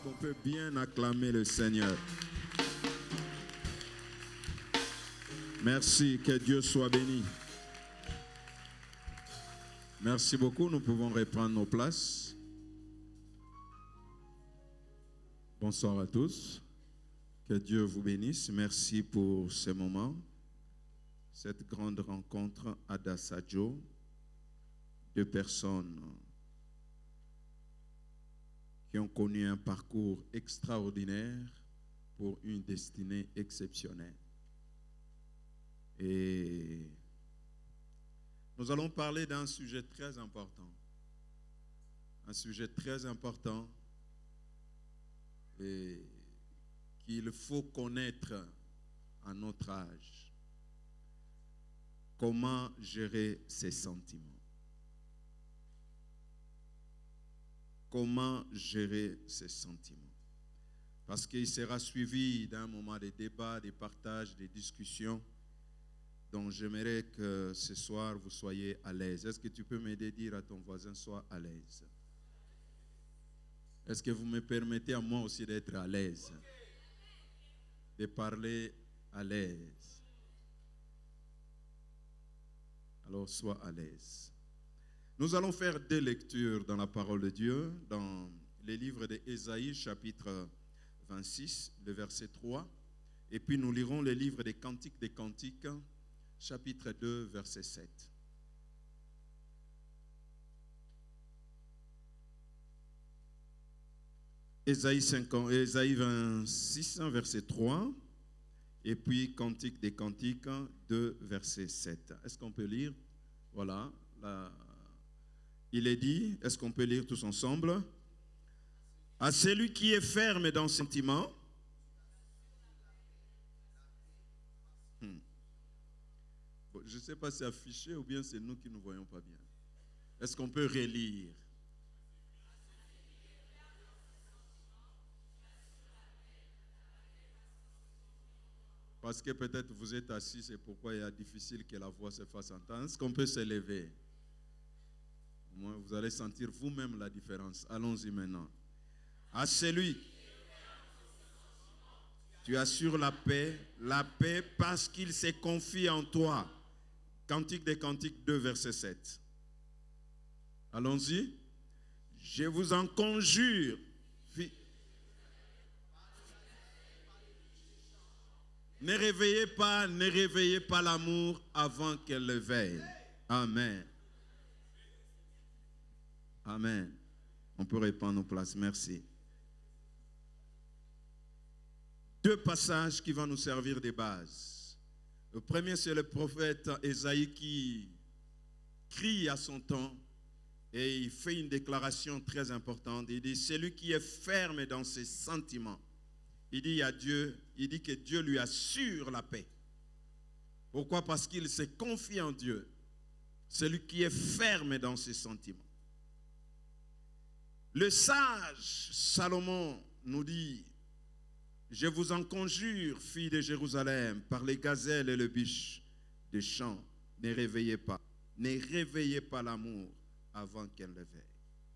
qu'on peut bien acclamer le Seigneur? Merci, que Dieu soit béni. Merci beaucoup, nous pouvons reprendre nos places. Bonsoir à tous, que Dieu vous bénisse. Merci pour ce moment, cette grande rencontre à Dassajo. Deux personnes qui ont connu un parcours extraordinaire pour une destinée exceptionnelle. Et nous allons parler d'un sujet très important. Un sujet très important et qu'il faut connaître à notre âge. Comment gérer ses sentiments? Comment gérer ses sentiments? Parce qu'il sera suivi d'un moment de débat, de partage, de discussion. Donc j'aimerais que ce soir vous soyez à l'aise. Est-ce que tu peux m'aider à dire à ton voisin, sois à l'aise? Est-ce que vous me permettez à moi aussi d'être à l'aise? De parler à l'aise. Alors sois à l'aise. Nous allons faire deux lectures dans la parole de Dieu, dans les livres d'Ésaïe, chapitre 26, le verset 3. Et puis nous lirons les livres des Cantiques des Cantiques, chapitre 2, verset 7. Ésaïe 26, verset 3. Et puis Cantique des Cantiques 2, verset 7. Est-ce qu'on peut lire? Voilà. Il est dit, est-ce qu'on peut lire tous ensemble? À celui qui est ferme dans ses sentiments. Bon, je ne sais pas si c'est affiché ou bien c'est nous qui ne voyons pas bien. Est-ce qu'on peut relire? Parce que peut-être vous êtes assis, c'est pourquoi il est difficile que la voix se fasse entendre. Est-ce qu'on peut se lever? Au moins, vous allez sentir vous-même la différence. Allons-y maintenant. À celui, tu assures la paix parce qu'il se confie en toi. Cantique des Cantiques 2, verset 7. Allons-y. Je vous en conjure. Ne réveillez pas l'amour avant qu'elle le veille. Amen. Amen. On peut reprendre nos places. Merci. Deux passages qui vont nous servir de base. Le premier, c'est le prophète Ésaïe qui crie à son temps et il fait une déclaration très importante. Il dit, celui qui est ferme dans ses sentiments. Il dit à Dieu, il dit que Dieu lui assure la paix. Pourquoi? Parce qu'il se confie en Dieu. Celui qui est ferme dans ses sentiments. Le sage Salomon nous dit, je vous en conjure, filles de Jérusalem, par les gazelles et le biche des champs, ne réveillez pas l'amour avant qu'elle le veille.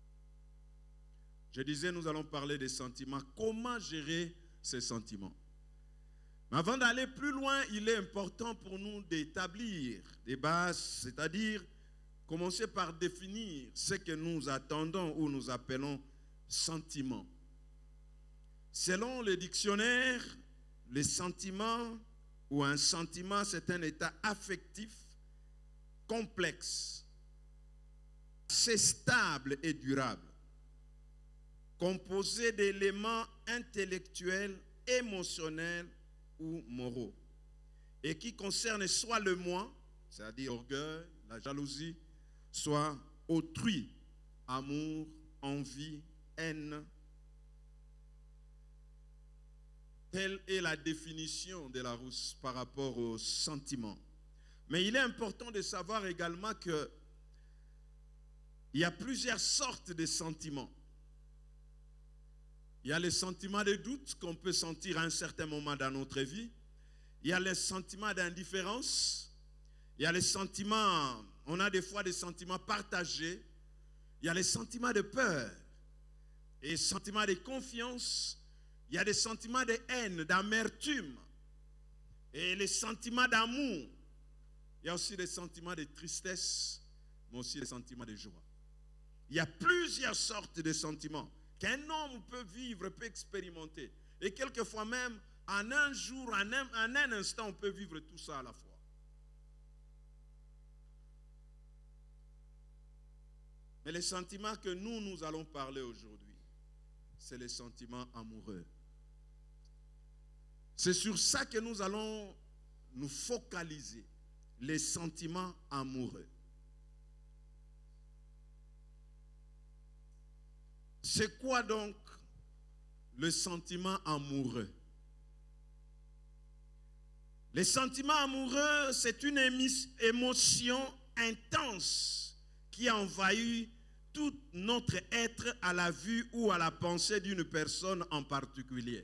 Je disais, nous allons parler des sentiments. Comment gérer ces sentiments? Mais avant d'aller plus loin, il est important pour nous d'établir des bases, c'est-à-dire commencer par définir ce que nous attendons ou nous appelons sentiments. Selon le dictionnaire, les sentiments ou un sentiment, c'est un état affectif complexe, assez stable et durable, composé d'éléments intellectuels, émotionnels ou moraux, et qui concerne soit le moi, c'est-à-dire l'orgueil, la jalousie, soit autrui, amour, envie, haine. Telle est la définition de Larousse par rapport aux sentiments. Mais il est important de savoir également qu'il y a plusieurs sortes de sentiments. Il y a les sentiments de doute qu'on peut sentir à un certain moment dans notre vie. Il y a les sentiments d'indifférence. Il y a les sentiments, on a des fois des sentiments partagés. Il y a les sentiments de peur. et sentiments de confiance, il y a des sentiments de haine, d'amertume, et les sentiments d'amour. Il y a aussi des sentiments de tristesse, mais aussi des sentiments de joie. Il y a plusieurs sortes de sentiments qu'un homme peut vivre, peut expérimenter. Et quelquefois même, en un jour, en un instant, on peut vivre tout ça à la fois. Mais les sentiments que nous allons parler aujourd'hui, c'est les sentiments amoureux. C'est sur ça que nous allons nous focaliser, les sentiments amoureux. C'est quoi donc le sentiment amoureux? Les sentiments amoureux, c'est une émotion intense qui envahit tout notre être à la vue ou à la pensée d'une personne en particulier.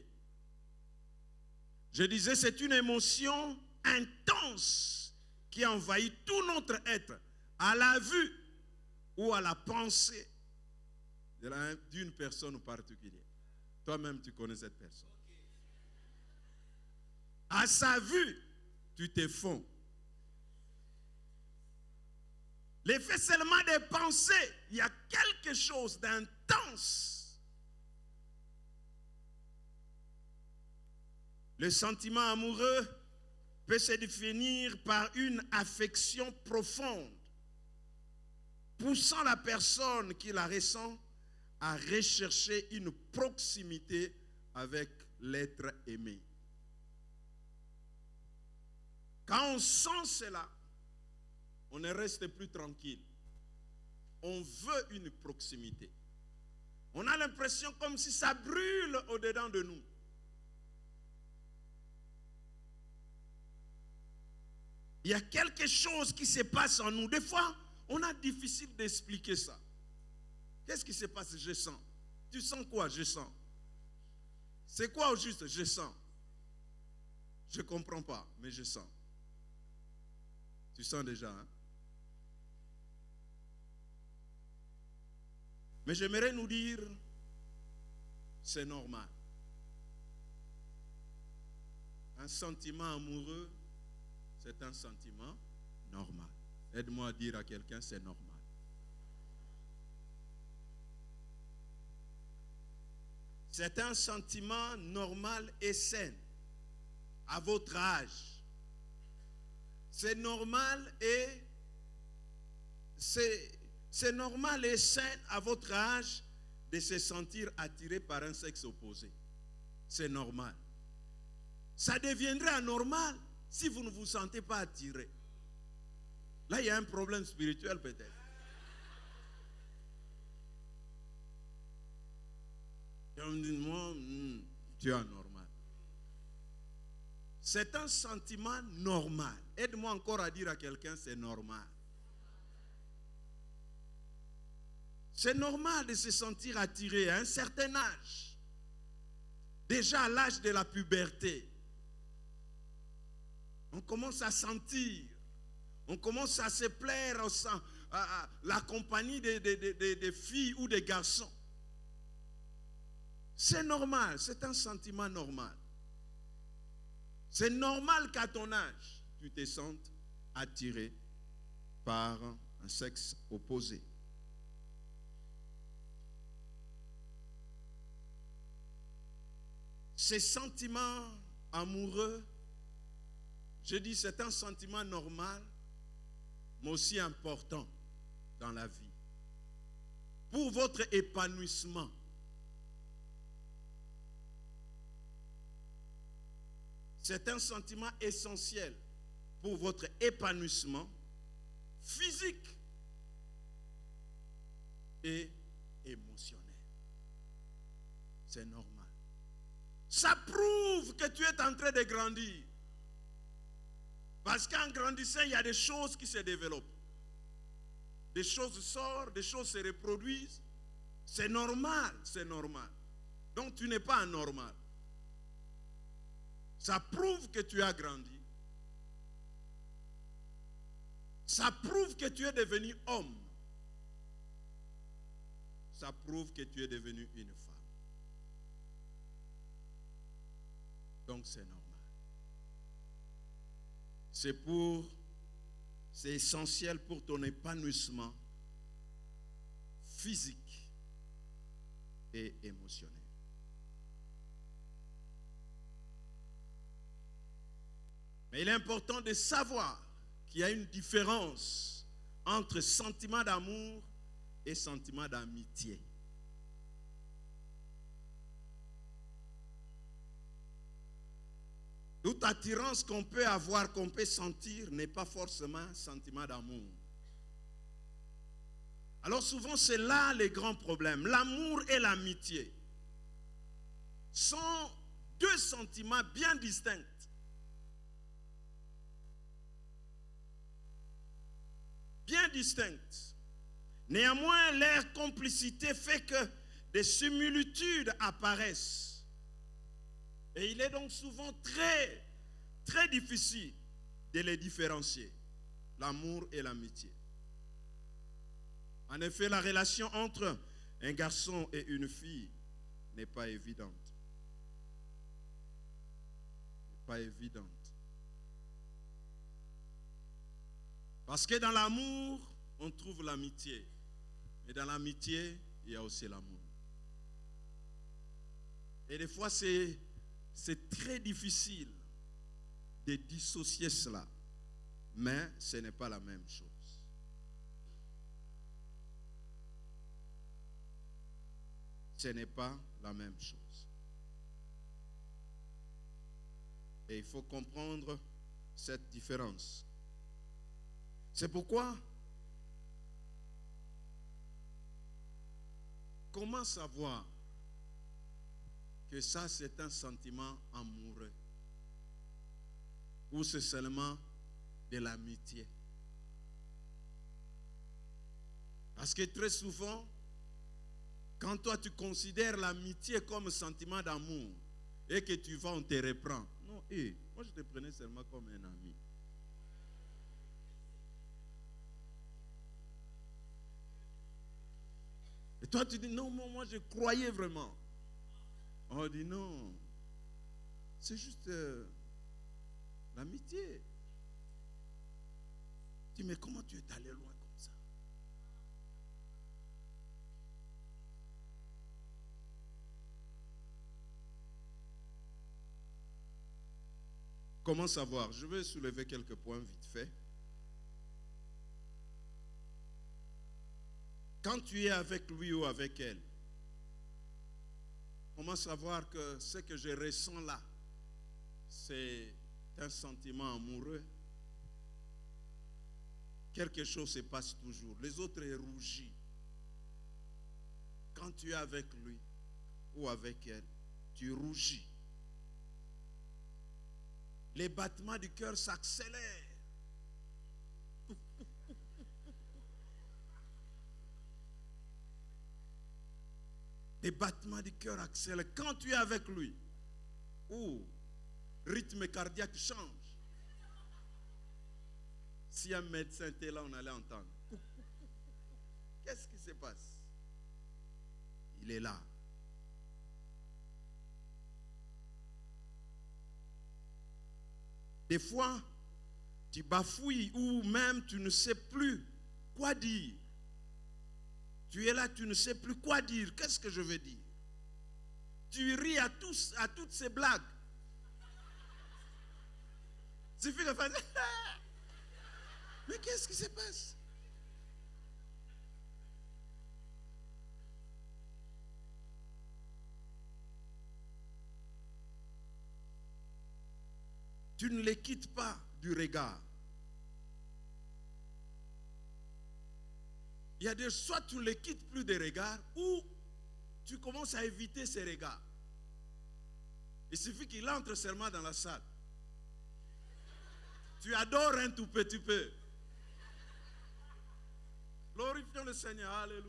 Je disais, c'est une émotion intense qui envahit tout notre être à la vue ou à la pensée d'une personne particulière. Toi-même, tu connais cette personne. À sa vue, tu te fonds. L'effet seulement de penser, il y a quelque chose d'intense. Le sentiment amoureux peut se définir par une affection profonde, poussant la personne qui la ressent à rechercher une proximité avec l'être aimé. Quand on sent cela, on ne reste plus tranquille. On veut une proximité. On a l'impression comme si ça brûle au-dedans de nous. Il y a quelque chose qui se passe en nous. Des fois, on a difficile d'expliquer ça. Qu'est-ce qui se passe? Je sens. Tu sens quoi? Je sens. C'est quoi au juste? Je sens. Je ne comprends pas, mais je sens. Tu sens déjà, hein? Mais j'aimerais nous dire, c'est normal. Un sentiment amoureux, c'est un sentiment normal. Aide-moi à dire à quelqu'un, c'est normal. C'est un sentiment normal et sain à votre âge. C'est normal et sain à votre âge de se sentir attiré par un sexe opposé. C'est normal. Ça deviendrait anormal si vous ne vous sentez pas attiré. Là, il y a un problème spirituel peut-être. Et on dit, moi, tu es anormal. C'est un sentiment normal. Aide-moi encore à dire à quelqu'un, c'est normal. C'est normal de se sentir attiré à un certain âge. Déjà à l'âge de la puberté. On commence à sentir. On commence à se plaire à la compagnie des filles ou des garçons. C'est normal, c'est un sentiment normal. C'est normal qu'à ton âge, tu te sentes attiré par un sexe opposé. Ces sentiments amoureux, je dis c'est un sentiment normal, mais aussi important dans la vie. Pour votre épanouissement. C'est un sentiment essentiel pour votre épanouissement physique et émotionnel. C'est normal. Ça prouve que tu es en train de grandir. Parce qu'en grandissant, il y a des choses qui se développent. Des choses sortent, des choses se reproduisent. C'est normal, c'est normal. Donc tu n'es pas anormal. Ça prouve que tu as grandi. Ça prouve que tu es devenu homme. Ça prouve que tu es devenu une femme. Donc c'est normal. C'est essentiel pour ton épanouissement physique et émotionnel. Mais il est important de savoir qu'il y a une différence entre sentiment d'amour et sentiment d'amitié. Toute attirance qu'on peut avoir, qu'on peut sentir, n'est pas forcément un sentiment d'amour. Alors souvent, c'est là les grands problèmes. L'amour et l'amitié sont deux sentiments bien distincts. Bien distincts. Néanmoins, leur complicité fait que des similitudes apparaissent. Et il est donc souvent très, très difficile de les différencier, l'amour et l'amitié. En effet, la relation entre un garçon et une fille n'est pas évidente. N'est pas évidente. Parce que dans l'amour, on trouve l'amitié. Et dans l'amitié, il y a aussi l'amour. Et des fois, c'est très difficile de dissocier cela. Mais ce n'est pas la même chose. Ce n'est pas la même chose. Et il faut comprendre cette différence. C'est pourquoi, comment savoir que ça c'est un sentiment amoureux ou c'est seulement de l'amitié? Parce que très souvent, quand toi tu considères l'amitié comme sentiment d'amour et que tu vas, on te reprend. Non, moi je te prenais seulement comme un ami. Et toi tu dis non, moi je croyais vraiment. On dit non, c'est juste l'amitié. Tu dis mais comment tu es allé loin comme ça? Comment savoir? Je vais soulever quelques points vite fait. Quand tu es avec lui ou avec elle, comment savoir que ce que je ressens là, c'est un sentiment amoureux? Quelque chose se passe toujours. Les autres rougissent. Quand tu es avec lui ou avec elle, tu rougis. Les battements du cœur s'accélèrent. Les battements du cœur accélèrent. Quand tu es avec lui, rythme cardiaque change. Si un médecin était là, on allait entendre. Qu'est-ce qui se passe? Il est là. Des fois, tu bafouilles ou même tu ne sais plus quoi dire. Tu es là, tu ne sais plus quoi dire. Qu'est-ce que je veux dire? Tu ris à toutes ces blagues. Il suffit de faire... Mais qu'est-ce qui se passe? Tu ne les quittes pas du regard. Il y a des soit tu ne les quittes plus des regards ou tu commences à éviter ces regards. Il suffit qu'il entre seulement dans la salle. Tu adores un tout petit peu. Glorifions le Seigneur, alléluia.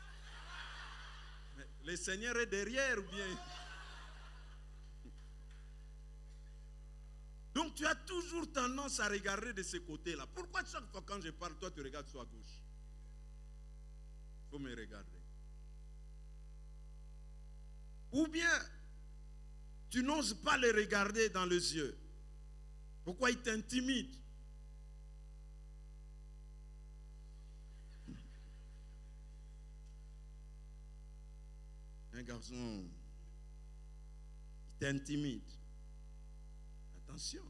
Mais le Seigneur est derrière ou bien? Donc tu as toujours tendance à regarder de ce côté-là. Pourquoi chaque fois quand je parle, toi tu regardes sur à gauche? Il faut me regarder. Ou bien, Tu n'oses pas les regarder dans les yeux. Pourquoi ils t'intimident? Un garçon, il t'intimide. Attention.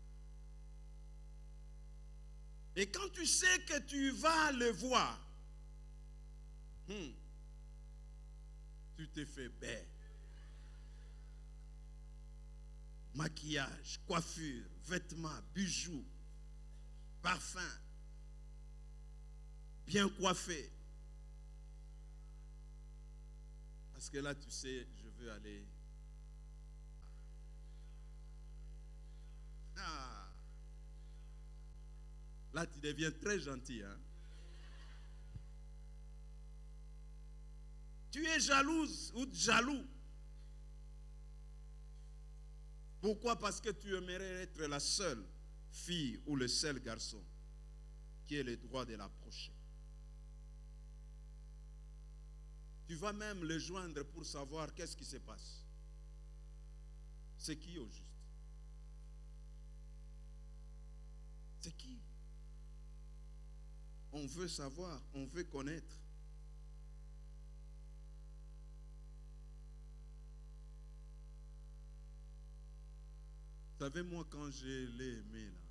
Et quand tu sais que tu vas le voir, tu te fais belle. Maquillage, coiffure, vêtements, bijoux, parfum, bien coiffé. Parce que là, tu sais, je veux aller. Ah. Là, tu deviens très gentil. Hein? Tu es jalouse ou jaloux. Pourquoi? Parce que tu aimerais être la seule fille ou le seul garçon qui ait le droit de l'approcher. Tu vas même le joindre pour savoir qu'est-ce qui se passe. C'est qui au juste? C'est qui? On veut savoir, on veut connaître. Vous savez, moi, quand je l'ai aimé, là,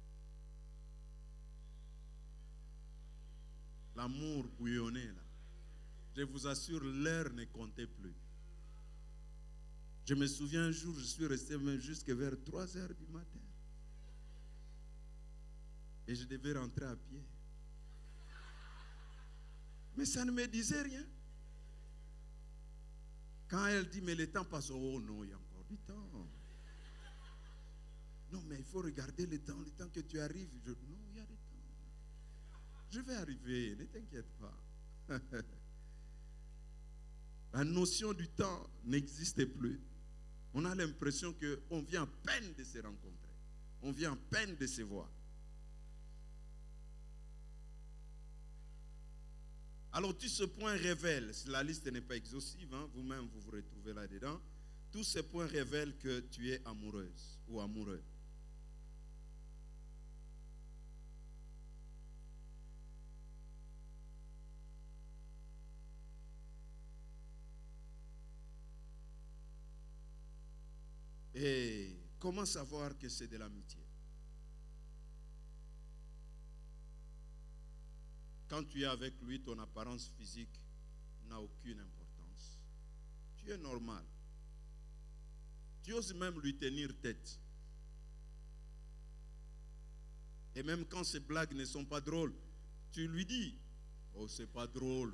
l'amour bouillonnait, là, je vous assure, l'heure ne comptait plus. Je me souviens un jour, je suis resté même jusqu'à vers 3 heures du matin. Et je devais rentrer à pied. Mais ça ne me disait rien. Quand elle dit, mais le temps passe, oh non, il y a encore du temps. Non, mais il faut regarder le temps que tu arrives. Non, il y a du temps. Je vais arriver, ne t'inquiète pas. La notion du temps n'existe plus. On a l'impression qu'on vient à peine de se rencontrer. On vient à peine de se voir. Alors, tout ce point révèle, la liste n'est pas exhaustive, hein, vous-même vous vous retrouvez là-dedans, tous ces points révèlent que tu es amoureuse ou amoureux. Et comment savoir que c'est de l'amitié? Quand tu es avec lui, ton apparence physique n'a aucune importance. Tu es normal. Tu oses même lui tenir tête. Et même quand ces blagues ne sont pas drôles, tu lui dis, oh, c'est pas drôle.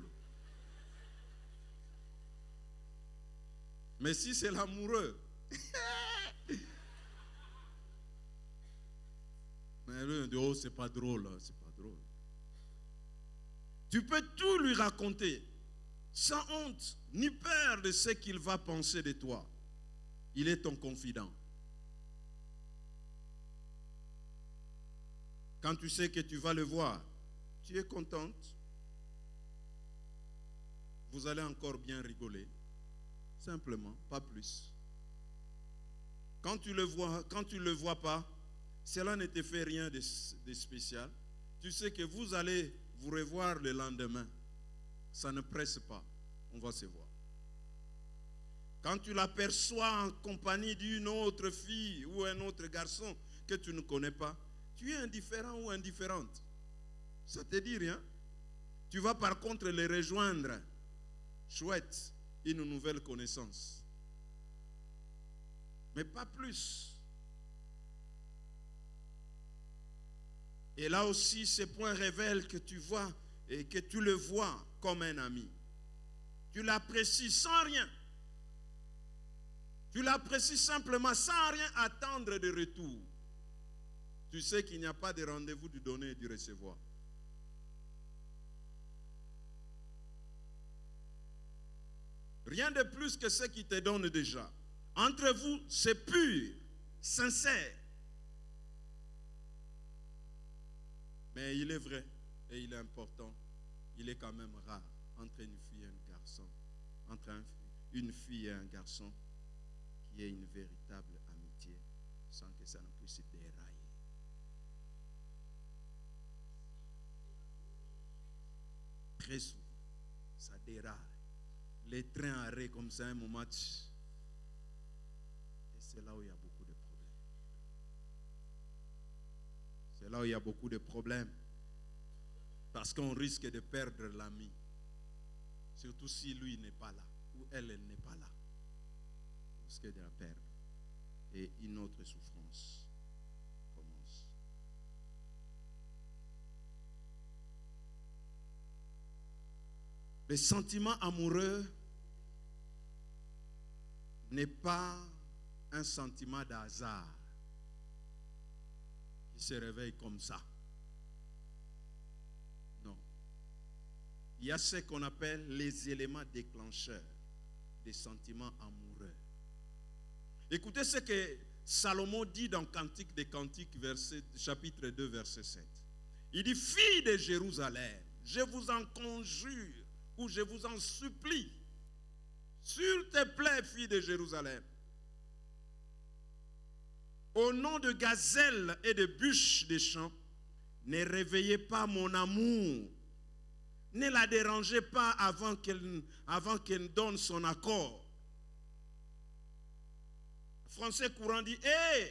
Mais si c'est l'amoureux, mais lui, on dit, oh, c'est pas drôle, c'est pas drôle. Tu peux tout lui raconter, sans honte, ni peur de ce qu'il va penser de toi. Il est ton confident. Quand tu sais que tu vas le voir, tu es contente. Vous allez encore bien rigoler. Simplement, pas plus. Quand tu le vois pas, cela ne te fait rien de spécial. Tu sais que vous allez vous revoir le lendemain. Ça ne presse pas. On va se voir. Quand tu l'aperçois en compagnie d'une autre fille ou un autre garçon que tu ne connais pas, tu es indifférent ou indifférente. Ça ne te dit rien. Tu vas par contre les rejoindre. Chouette, une nouvelle connaissance. Mais pas plus. Et là aussi, ces points révèlent que tu vois et que tu le vois comme un ami. Tu l'apprécies sans rien. Tu l'apprécies simplement sans rien attendre de retour. Tu sais qu'il n'y a pas de rendez-vous du donner et du recevoir. Rien de plus que ce qui te donne déjà. Entre vous, c'est pur, sincère. Mais il est vrai et il est important. Il est quand même rare entre une fille et un garçon. Entre une fille et un garçon il y ait une véritable amitié sans que ça ne puisse dérailler. Très souvent, ça déraille. Les trains arrêtent comme ça un moment. Et c'est là où il y a beaucoup de problèmes. C'est là où il y a beaucoup de problèmes. Parce qu'on risque de perdre l'ami. Surtout si lui n'est pas là. Ou elle n'est pas là. On risque de la perdre. Et une autre souffrance commence. Le sentiment amoureux n'est pas un sentiment d'hasard qui se réveille comme ça. Non. Il y a ce qu'on appelle les éléments déclencheurs des sentiments amoureux. Écoutez ce que Salomon dit dans Cantique des Cantiques, chapitre 2, verset 7. Il dit, filles de Jérusalem, je vous en conjure, ou je vous en supplie, s'il te plaît, fille de Jérusalem, au nom de gazelles et de bûches des champs, ne réveillez pas mon amour, ne la dérangez pas avant qu'elle donne son accord. Le français courant dit, hé,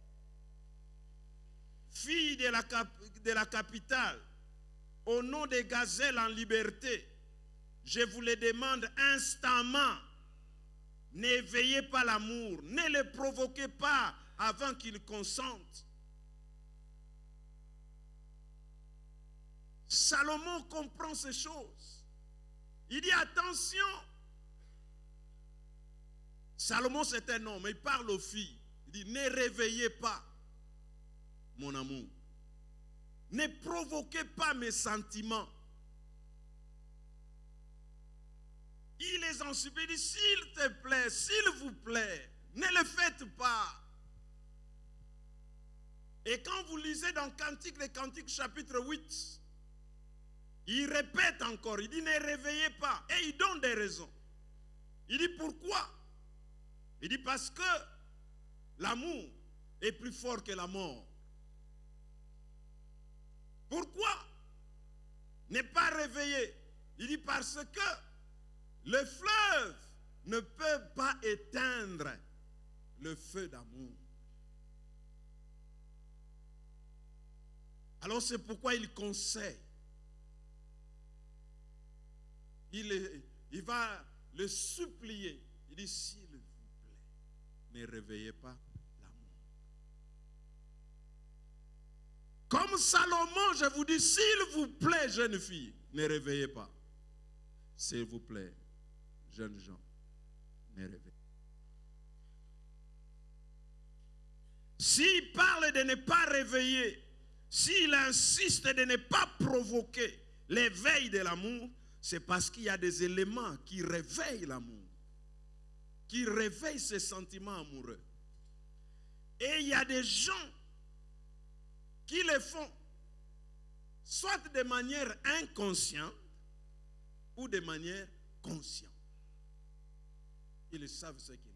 fille de la capitale, au nom des gazelles en liberté, je vous le demande instamment, n'éveillez pas l'amour, ne le provoquez pas avant qu'il consente. Salomon comprend ces choses. Il dit attention. Salomon c'est un homme, il parle aux filles. Il dit ne réveillez pas mon amour. Ne provoquez pas mes sentiments. Il les en supplie, il dit, s'il te plaît, s'il vous plaît, ne le faites pas. Et quand vous lisez dans Cantique des Cantiques, chapitre 8, il répète encore, il dit, ne réveillez pas. Et il donne des raisons. Il dit, pourquoi? Il dit, parce que l'amour est plus fort que la mort. Pourquoi ne pas réveiller? Il dit, parce que le fleuve ne peut pas éteindre le feu d'amour. Alors c'est pourquoi il conseille. Il va le supplier. Il dit, s'il vous plaît, ne réveillez pas l'amour. Comme Salomon, je vous dis, s'il vous plaît, jeune fille, ne réveillez pas. S'il vous plaît, jeunes gens, ne réveillez pas. S'il parle de ne pas réveiller, s'il insiste de ne pas provoquer l'éveil de l'amour, c'est parce qu'il y a des éléments qui réveillent l'amour, qui réveillent ces sentiments amoureux. Et il y a des gens qui le font, soit de manière inconsciente ou de manière consciente. Ils savent ce qu'ils font.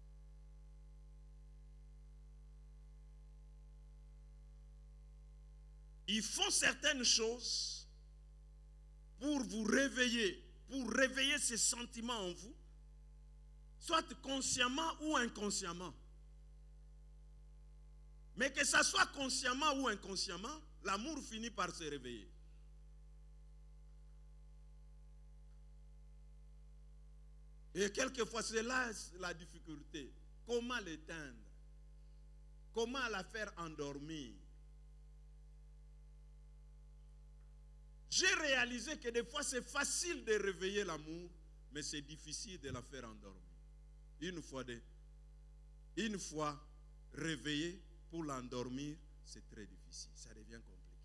Ils font certaines choses pour vous réveiller, pour réveiller ces sentiments en vous, soit consciemment ou inconsciemment. Mais que ça soit consciemment ou inconsciemment, l'amour finit par se réveiller. Et quelquefois, c'est là la difficulté. Comment l'éteindre? Comment la faire endormir? J'ai réalisé que des fois, c'est facile de réveiller l'amour, mais c'est difficile de la faire endormir. Une fois réveillée, pour l'endormir, c'est très difficile. Ça devient compliqué.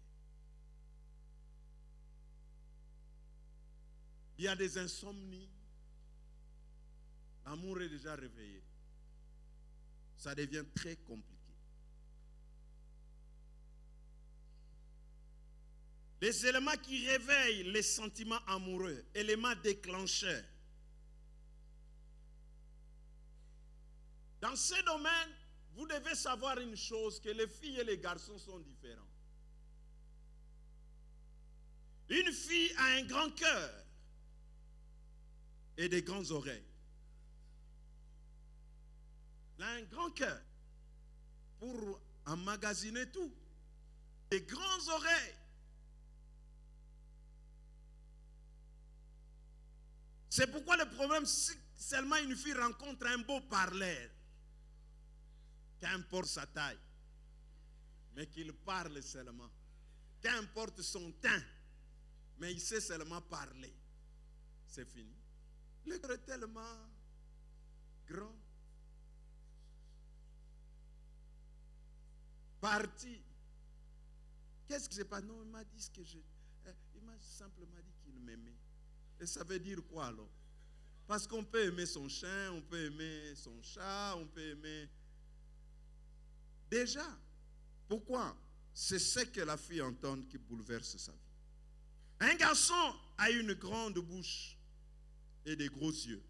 Il y a des insomnies. L'amour est déjà réveillé. Ça devient très compliqué. Les éléments qui réveillent les sentiments amoureux, éléments déclencheurs. Dans ces domaines, vous devez savoir une chose, que les filles et les garçons sont différents. Une fille a un grand cœur et des grandes oreilles. Elle a un grand cœur pour emmagasiner tout. Des grandes oreilles. C'est pourquoi le problème, si seulement une fille rencontre un beau parleur, qu'importe sa taille, mais qu'il parle seulement, qu'importe son teint, mais il sait seulement parler, c'est fini. Le cœur est tellement grand. Parti. Qu'est-ce que c'est pas? Non, il m'a dit ce que je. Il m'a simplement dit qu'il m'aimait. Et ça veut dire quoi alors? Parce qu'on peut aimer son chien, on peut aimer son chat, on peut aimer. Déjà, pourquoi? C'est ce que la fille entend qui bouleverse sa vie. Un garçon a une grande bouche et des gros yeux.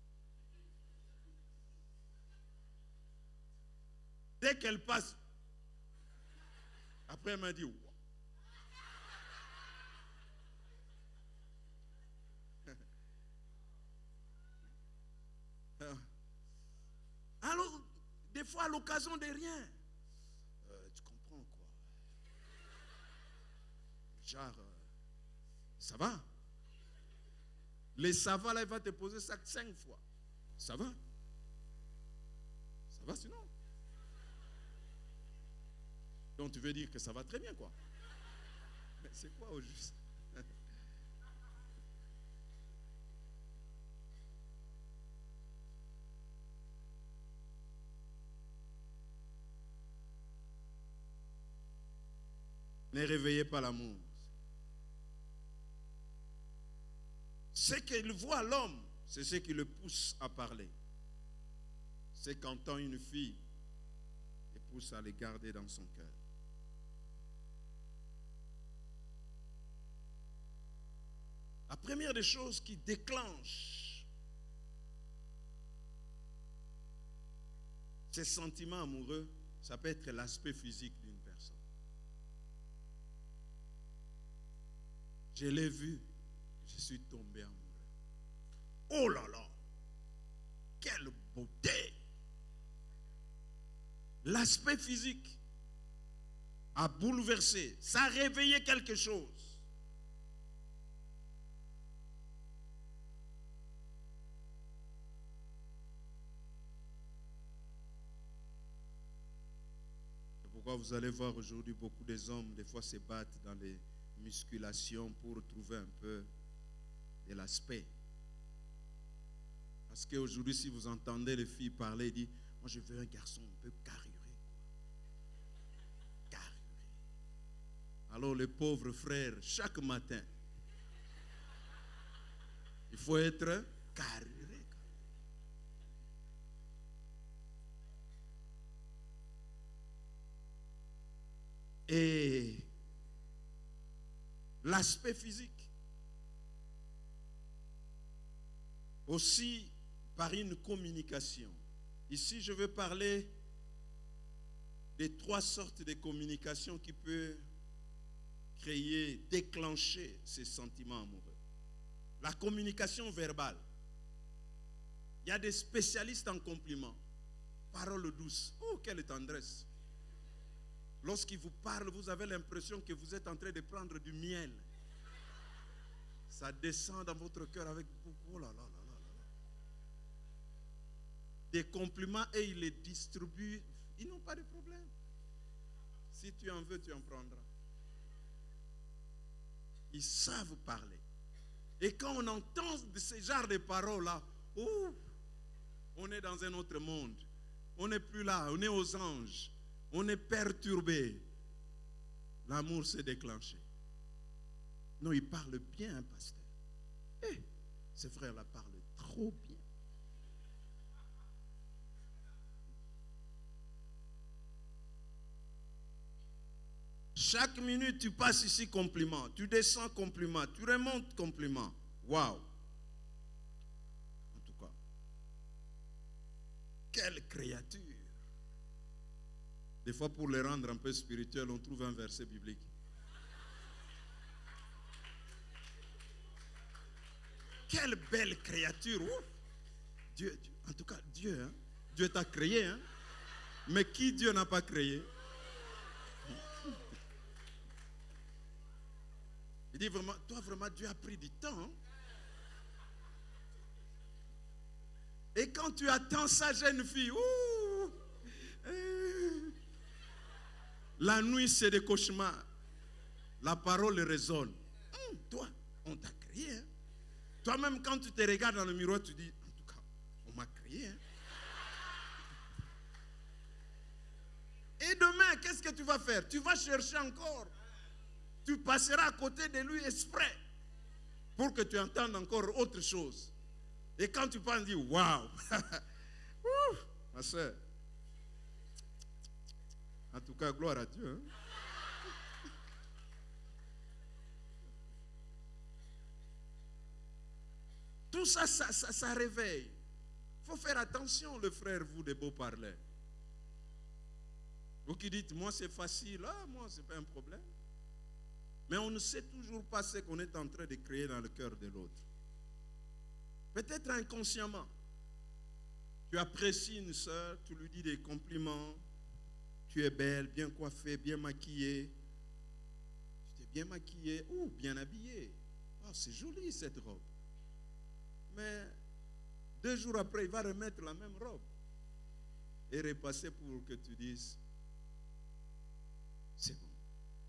Dès qu'elle passe, après elle m'a dit, wow. Alors, des fois à l'occasion de rien, tu comprends quoi? Genre, ça va? Les ça va là, il va te poser ça 5 fois. Ça va? Ça va sinon? Donc tu veux dire que ça va très bien quoi? Mais c'est quoi au juste? Ne réveillez pas l'amour. Ce qu'il voit l'homme, c'est ce qui le pousse à parler. C'est qu'entend une fille et pousse à les garder dans son cœur. La première des choses qui déclenche ces sentiments amoureux, ça peut être l'aspect physique d'une personne. Je l'ai vu, je suis tombé amoureux. Oh là là, quelle beauté! L'aspect physique a bouleversé, ça a réveillé quelque chose. C'est pourquoi vous allez voir aujourd'hui beaucoup des hommes, des fois, se battent dans les musculation pour trouver un peu de l'aspect. Parce qu'aujourd'hui, si vous entendez les filles parler, disent, moi je veux un garçon un peu carruré. Carruré. Alors les pauvres frères, chaque matin, il faut être carruré. Et l'aspect physique, aussi par une communication. Ici, je veux parler des 3 sortes de communication qui peuvent créer, déclencher ces sentiments amoureux. La communication verbale. Il y a des spécialistes en compliments. Parole douce. Oh, quelle tendresse. Lorsqu'il vous parle, vous avez l'impression que vous êtes en train de prendre du miel. Ça descend dans votre cœur avec beaucoup. Oh là là là là là. Des compliments et ils les distribuent. Ils n'ont pas de problème. Si tu en veux, tu en prendras. Ils savent parler. Et quand on entend ce genre de paroles-là, on est dans un autre monde. On n'est plus là, on est aux anges. On est perturbé. L'amour s'est déclenché. Non, il parle bien, pasteur. Ce frère-là parle trop bien. Chaque minute, tu passes ici compliment. Tu descends compliment. Tu remontes compliment. Waouh. En tout cas. Quelle créature! Des fois, pour les rendre un peu spirituels, on trouve un verset biblique. Quelle belle créature! Ouf. Dieu, en tout cas, Dieu, hein? Dieu t'a créé, hein? Mais qui Dieu n'a pas créé? Il dit vraiment, toi vraiment, Dieu a pris du temps. Hein? Et quand tu attends sa jeune fille, la nuit c'est des cauchemars. La parole résonne. Toi, on t'a créé. Hein? Toi-même, quand tu te regardes dans le miroir, tu dis, en tout cas, on m'a créé. Hein? Et demain, qu'est-ce que tu vas faire? Tu vas chercher encore. Tu passeras à côté de lui exprès pour que tu entendes encore autre chose. Et quand tu penses, dis, waouh! Ma soeur. En tout cas, gloire à Dieu. Hein? Tout ça, ça réveille. Il faut faire attention, le frère, vous, des beaux parleurs. Vous qui dites, moi c'est facile, moi c'est pas un problème. Mais on ne sait toujours pas ce qu'on est en train de créer dans le cœur de l'autre. Peut-être inconsciemment. Tu apprécies une soeur, tu lui dis des compliments. Tu es belle, bien coiffée, bien maquillée. Tu t'es bien maquillée ou bien habillée. Oh, c'est joli cette robe. Mais 2 jours après, il va remettre la même robe. Et repasser pour que tu dises, c'est bon.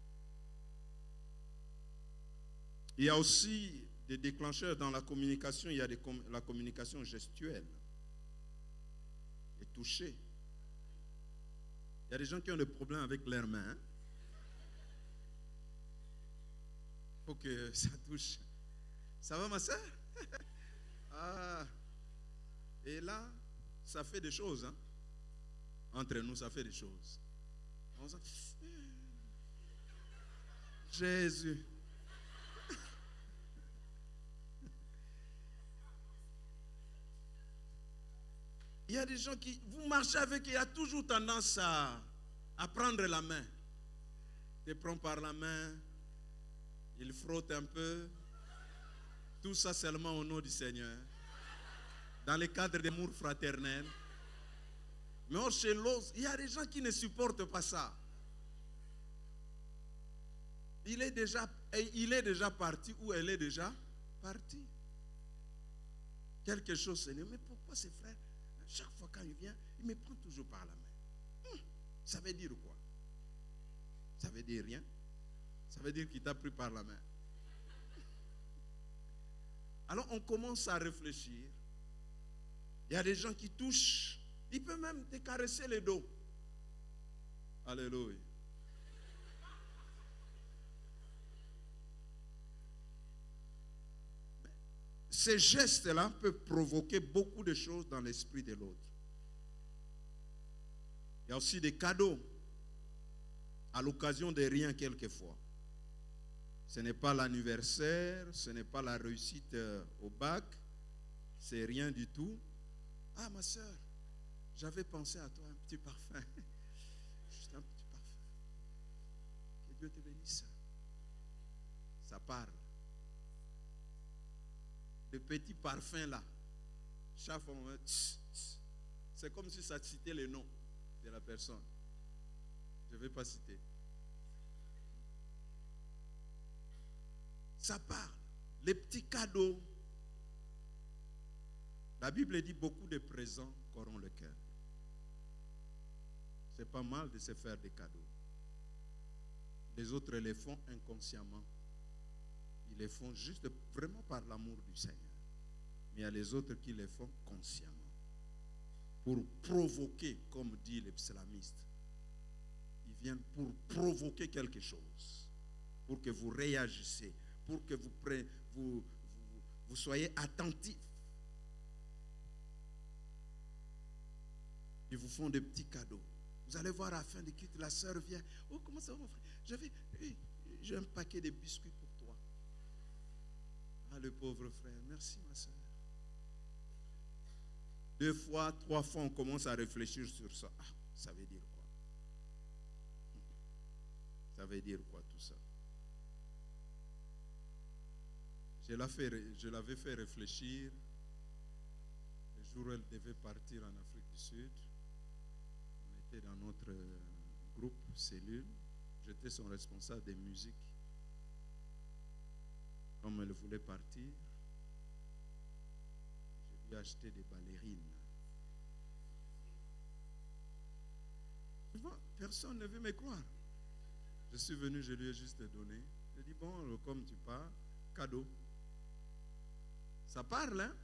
Il y a aussi des déclencheurs dans la communication. Il y a la communication gestuelle. Et toucher. Il y a des gens qui ont des problèmes avec leurs mains. Il faut que ça touche. Ça va, ma soeur? Ah. Et là, ça fait des choses. Hein? Entre nous, ça fait des choses. On sent, Jésus. Il y a des gens qui, vous marchez avec, il a toujours tendance à prendre la main. Il te prend par la main, il frotte un peu. Tout ça seulement au nom du Seigneur. Dans le cadre d'amour fraternel. Mais chez l'autre, il y a des gens qui ne supportent pas ça. Il est déjà parti ou elle est déjà partie. Quelque chose, Seigneur. Mais pourquoi ces frères, chaque fois quand il vient, il me prend toujours par la main? Ça veut dire quoi? Ça veut dire rien. Ça veut dire qu'il t'a pris par la main. Alors on commence à réfléchir. Il y a des gens qui touchent. Il peut même te caresser le dos. Alléluia. Ces gestes-là peuvent provoquer beaucoup de choses dans l'esprit de l'autre. Il y a aussi des cadeaux à l'occasion de rien quelquefois. Ce n'est pas l'anniversaire, ce n'est pas la réussite au bac, c'est rien du tout. Ah, ma soeur, j'avais pensé à toi, un petit parfum. Juste un petit parfum. Que Dieu te bénisse. Ça parle. Le petit parfum là, chaque fois, c'est comme si ça citait le nom de la personne. Je ne vais pas citer. Ça parle. Les petits cadeaux. La Bible dit beaucoup de présents corrompent le cœur. C'est pas mal de se faire des cadeaux. Les autres les font inconsciemment. Ils les font juste vraiment par l'amour du Seigneur. Mais il y a les autres qui les font consciemment. Pour provoquer, comme dit les psalmistes. Ils viennent pour provoquer quelque chose. Pour que vous réagissez. Pour que vous soyez attentifs. Ils vous font des petits cadeaux. Vous allez voir à la fin de quitte, la sœur vient. Oh, comment ça va, mon frère? J'ai un paquet de biscuits pour toi. Ah, le pauvre frère. Merci, ma sœur. 2 fois, 3 fois, on commence à réfléchir sur ça. Ah, ça veut dire quoi? Ça veut dire quoi tout ça? Je l'avais fait réfléchir le jour où elle devait partir en Afrique du Sud. On était dans notre groupe, cellule. J'étais son responsable des musiques. Comme elle voulait partir, je lui ai acheté des ballerines. Tu vois, personne ne veut me croire. Je suis venu, je lui ai juste donné. Je dis, bon, comme tu pars, cadeau. Ça parle, hein?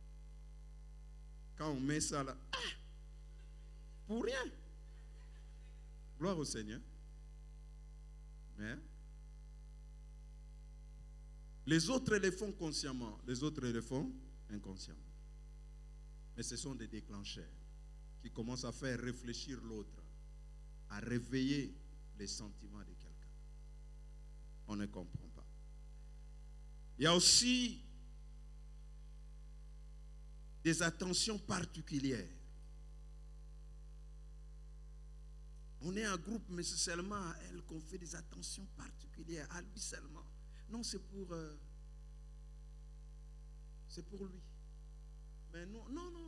Quand on met ça là, pour rien. Gloire au Seigneur. Mais les autres le font consciemment, les autres le font inconsciemment. Mais ce sont des déclencheurs qui commencent à faire réfléchir l'autre, à réveiller les sentiments de quelqu'un. On ne comprend pas. Il y a aussi des attentions particulières. On est un groupe, mais c'est seulement à elle qu'on fait des attentions particulières, à lui seulement. Non, c'est pour lui. Mais non.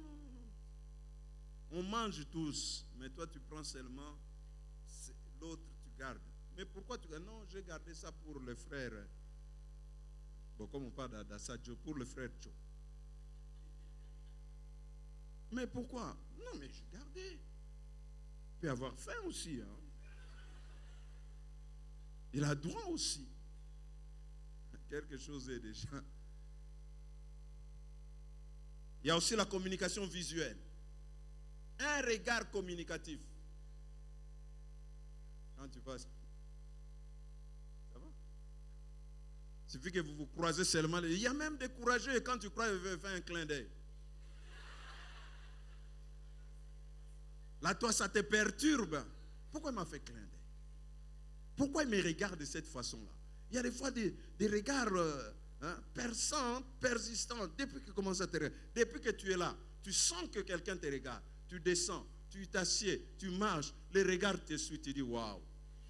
On mange tous, mais toi tu prends seulement l'autre, tu gardes. Mais pourquoi tu gardes? Non, j'ai gardé ça pour le frère. Bon, comme on parle d'Assadjo, pour le frère Joe. Mais pourquoi? Non, mais j'ai gardé. Il peut avoir faim aussi. Hein. Il a droit aussi. Quelque chose est déjà. Il y a aussi la communication visuelle. Un regard communicatif. Quand tu passes. Ça va? Il suffit que vous vous croisez seulement. Il y a même des courageux et quand tu crois, ils veulent faire un clin d'œil. Là, toi, ça te perturbe. Pourquoi il m'a fait clin d'œil? Pourquoi il me regarde de cette façon-là? Il y a des fois des regards perçants, persistants. Depuis que commence à te regarder, depuis que tu es là, tu sens que quelqu'un te regarde. Tu descends, tu t'assieds, tu marches, les regards te suivent, tu dis waouh.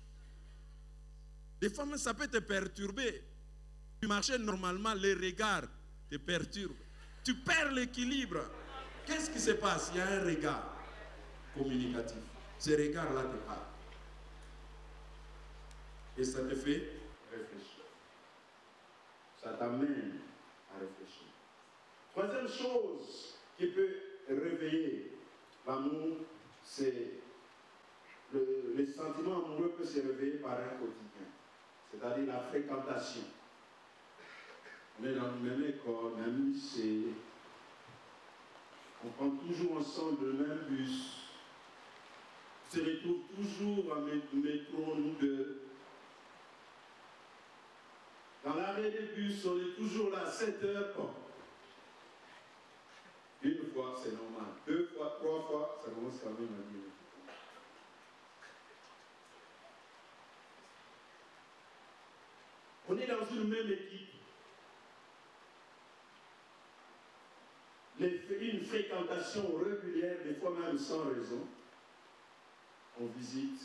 Des fois, même, ça peut te perturber. Tu marchais normalement, les regards te perturbent. Tu perds l'équilibre. Qu'est-ce qui se passe? Il y a un regard communicatif. Ce regard-là te parle. Et ça te fait réfléchir. Ça t'amène à réfléchir. Troisième chose qui peut réveiller l'amour, c'est le sentiment amoureux peut se réveiller par un quotidien. C'est-à-dire la fréquentation. On est dans la même école, même lycée. On prend toujours ensemble le même bus. On se retrouve toujours en métro, nous deux. Dans l'arrêt des bus, on est toujours là à 7 heures. Une fois, c'est normal. 2 fois, 3 fois, ça commence quand même à dire. On est dans une même équipe. Une fréquentation régulière, des fois même sans raison. On visite.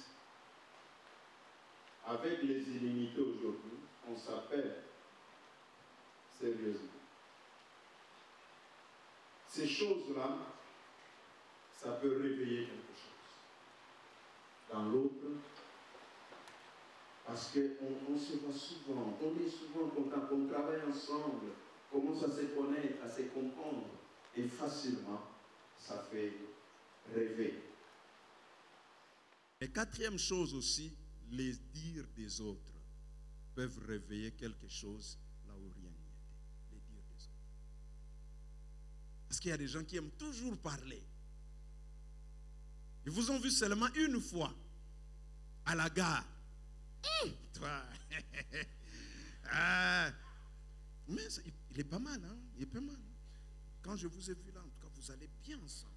Avec les illimités aujourd'hui, on s'appelle sérieusement. Ces choses-là, ça peut réveiller quelque chose dans l'autre. Parce qu'on se voit souvent, on est souvent quand on travaille ensemble, on commence à se connaître, à se comprendre. Et facilement, ça fait rêver. Et quatrième chose aussi, les dires des autres peuvent réveiller quelque chose là où rien n'y était. Les dires des autres. Parce qu'il y a des gens qui aiment toujours parler. Ils vous ont vu seulement une fois à la gare. Toi. Mais il est pas mal, hein? Il est pas mal. Quand je vous ai vu là, en tout cas, vous allez bien ensemble.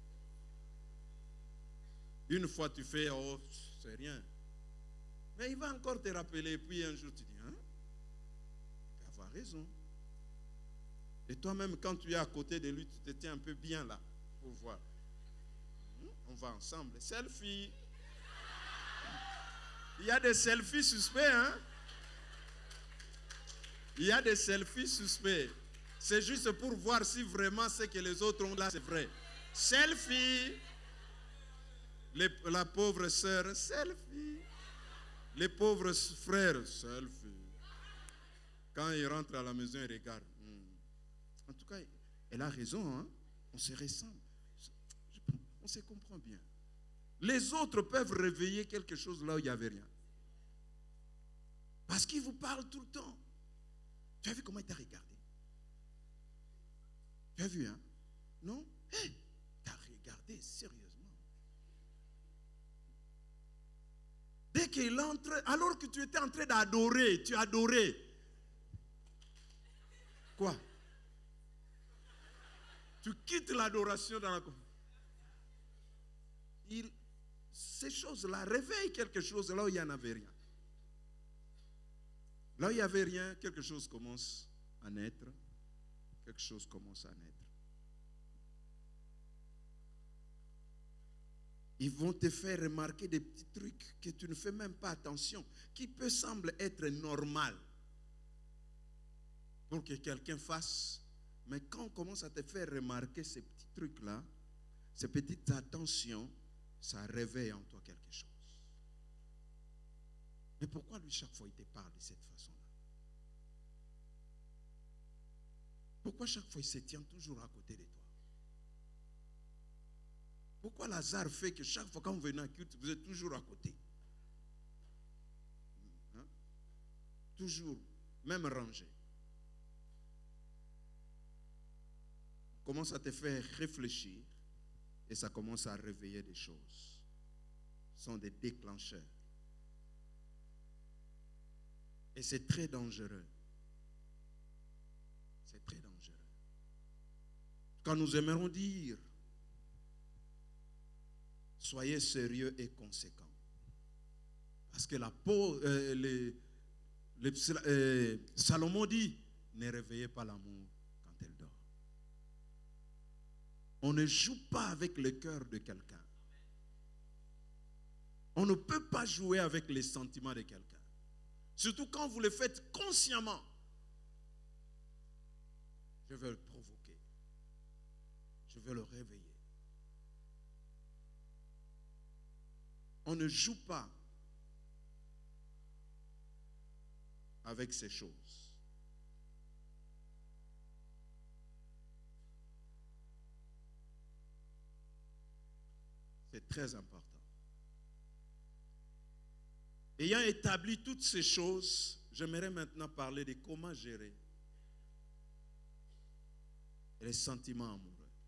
Une fois tu fais, oh, c'est rien. Mais il va encore te rappeler, puis un jour tu dis, hein, il peut avoir raison. Et toi-même, quand tu es à côté de lui, tu te tiens un peu bien là. pour voir. On va ensemble. Selfie. Il y a des selfies suspects, hein? Il y a des selfies suspects. C'est juste pour voir si vraiment ce que les autres ont là, c'est vrai. Selfie. La pauvre sœur, selfie. Les pauvres frères, selfie. Quand ils rentrent à la maison, ils regardent. En tout cas, elle a raison, hein? On se ressemble. On se comprend bien. Les autres peuvent réveiller quelque chose là où il n'y avait rien. Parce qu'ils vous parlent tout le temps. Tu as vu comment il t'a regardé? Tu as vu, hein? Non? Hey, tu as regardé sérieusement. Dès qu'il entre, alors que tu étais en train d'adorer, tu adorais. Quoi? Tu quittes l'adoration dans la... Ces choses-là réveillent quelque chose là où il n'y en avait rien. Là où il n'y avait rien, quelque chose commence à naître. Quelque chose commence à naître. Ils vont te faire remarquer des petits trucs que tu ne fais même pas attention, qui peut sembler être normal pour que quelqu'un fasse. Mais quand on commence à te faire remarquer ces petits trucs-là, ces petites attentions, ça réveille en toi quelque chose. Mais pourquoi lui, chaque fois, il te parle de cette façon-là? Pourquoi chaque fois, il se tient toujours à côté de toi? Pourquoi Lazare fait que chaque fois quand vous venez à culte, vous êtes toujours à côté? Hein? Toujours, même rangé. On commence à te faire réfléchir et ça commence à réveiller des choses. Ce sont des déclencheurs. Et c'est très dangereux. C'est très dangereux. Quand nous aimerons dire, soyez sérieux et conséquents. Parce que Salomon dit, ne réveillez pas l'amour quand elle dort. On ne joue pas avec le cœur de quelqu'un. On ne peut pas jouer avec les sentiments de quelqu'un. Surtout quand vous le faites consciemment. Je veux le provoquer. Je veux le réveiller. On ne joue pas avec ces choses. C'est très important. Ayant établi toutes ces choses, j'aimerais maintenant parler de comment gérer les sentiments amoureux.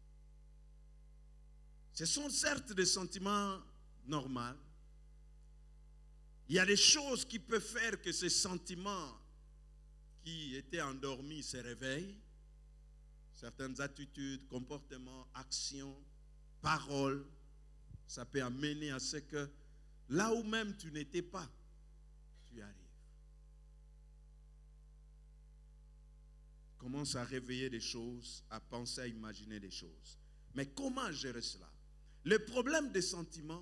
Ce sont certes des sentiments normaux. Il y a des choses qui peuvent faire que ces sentiments qui étaient endormis se réveillent. Certaines attitudes, comportements, actions, paroles, ça peut amener à ce que là où même tu n'étais pas, tu arrives. Commence à réveiller des choses, à penser, à imaginer des choses. Mais comment gérer cela? Le problème des sentiments,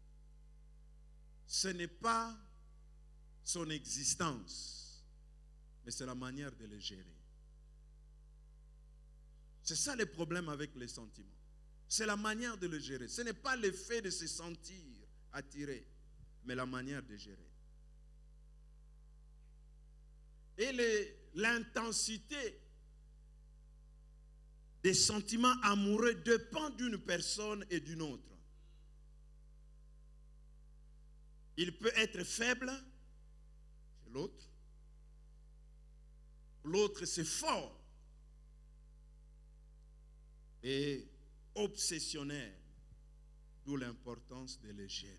ce n'est pas son existence, mais c'est la manière de les gérer. C'est ça le problème avec les sentiments. C'est la manière de les gérer. Ce n'est pas le fait de se sentir attiré, mais la manière de gérer. Et l'intensité des sentiments amoureux dépend d'une personne et d'une autre. Il peut être faible chez l'autre. L'autre, c'est fort et obsessionnel, d'où l'importance de le gérer.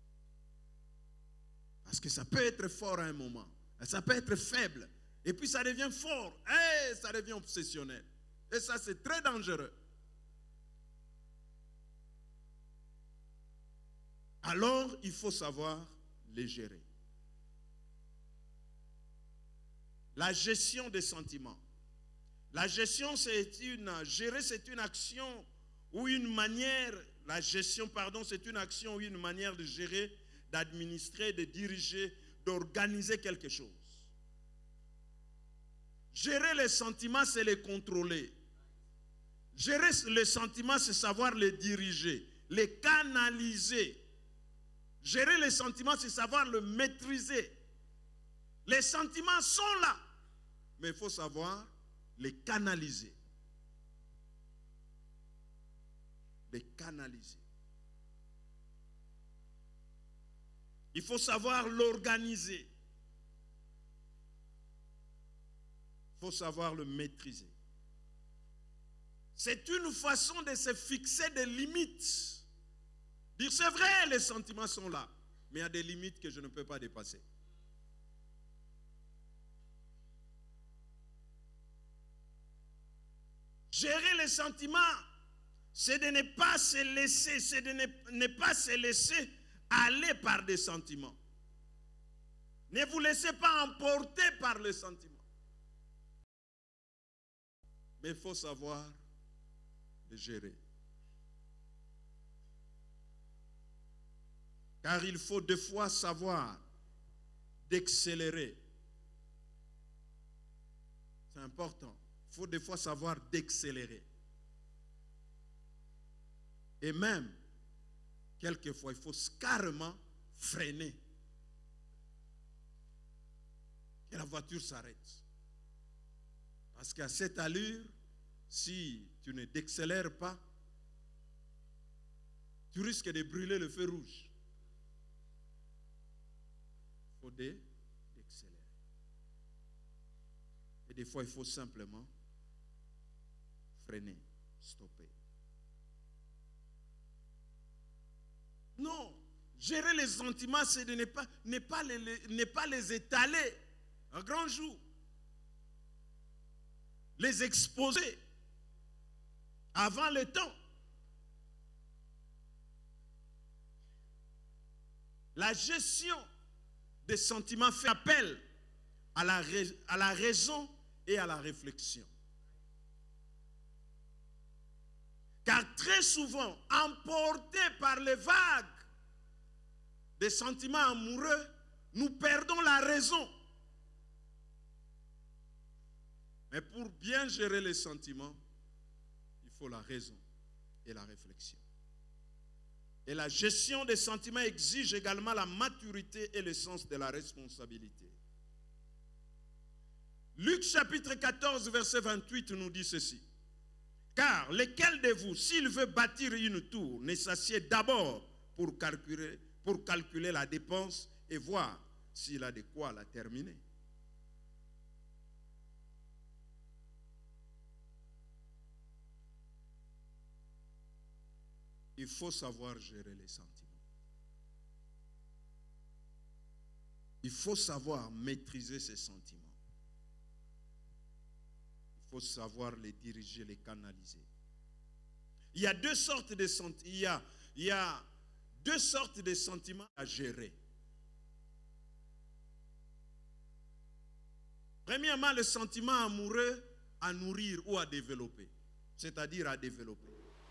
Parce que ça peut être fort à un moment, ça peut être faible, et puis ça devient fort, et ça devient obsessionnel. Et ça, c'est très dangereux. Alors, il faut savoir les gérer. La gestion des sentiments. La gestion, gérer, c'est une action ou une manière, la gestion, pardon, c'est une action ou une manière de gérer, d'administrer, de diriger, d'organiser quelque chose. Gérer les sentiments, c'est les contrôler. Gérer les sentiments, c'est savoir les diriger, les canaliser. Gérer les sentiments, c'est savoir le maîtriser. Les sentiments sont là, mais il faut savoir les canaliser. Les canaliser. Il faut savoir l'organiser. Il faut savoir le maîtriser. C'est une façon de se fixer des limites. Dire c'est vrai, les sentiments sont là, mais il y a des limites que je ne peux pas dépasser. Gérer les sentiments, c'est de ne pas se laisser, c'est de ne pas se laisser aller par des sentiments. Ne vous laissez pas emporter par les sentiments. Mais il faut savoir les gérer. Car il faut des fois savoir d'accélérer. C'est important. Il faut des fois savoir d'accélérer. Et même, quelquefois, il faut carrément freiner. Que la voiture s'arrête. Parce qu'à cette allure, si tu ne t'accélères pas, tu risques de brûler le feu rouge. Il faut d'accélérer. Et des fois, il faut simplement freiner, stopper. Non, gérer les sentiments, c'est de ne pas les étaler à grand jour. Les exposer avant le temps. La gestion des sentiments fait appel à la raison et à la réflexion. Car très souvent, emportés par les vagues des sentiments amoureux, nous perdons la raison. Mais pour bien gérer les sentiments, il faut la raison et la réflexion. Et la gestion des sentiments exige également la maturité et le sens de la responsabilité. Luc chapitre 14, verset 28 nous dit ceci. Car lequel de vous, s'il veut bâtir une tour, ne s'assied d'abord pour calculer la dépense et voir s'il a de quoi la terminer. Il faut savoir gérer les sentiments. Il faut savoir maîtriser ces sentiments. Il faut savoir les diriger, les canaliser. Il y a deux sortes de sentiments. Il y a deux sortes de sentiments à gérer. Premièrement, le sentiment amoureux à nourrir ou à développer. C'est-à-dire à développer.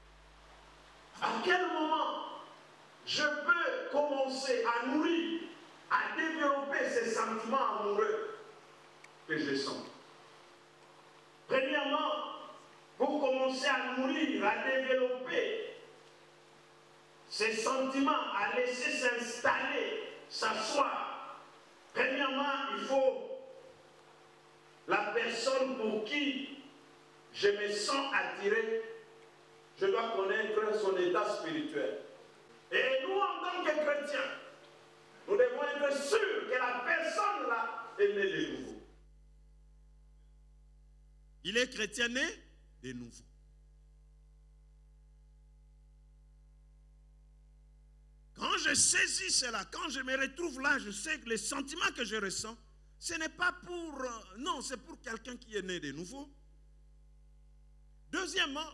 À quel moment je peux commencer à nourrir, à développer ces sentiments amoureux que je sens? Premièrement, pour commencer à nourrir, à développer ces sentiments, à laisser s'installer, s'asseoir. Premièrement, il faut la personne pour qui je me sens attiré. Je dois connaître son état spirituel. Et nous, en tant que chrétiens, nous devons être sûrs que la personne-là est née de nouveau. Il est chrétien né de nouveau. Quand je saisis cela, quand je me retrouve là, je sais que les sentiments que je ressens, ce n'est pas pour... non, c'est pour quelqu'un qui est né de nouveau. Deuxièmement,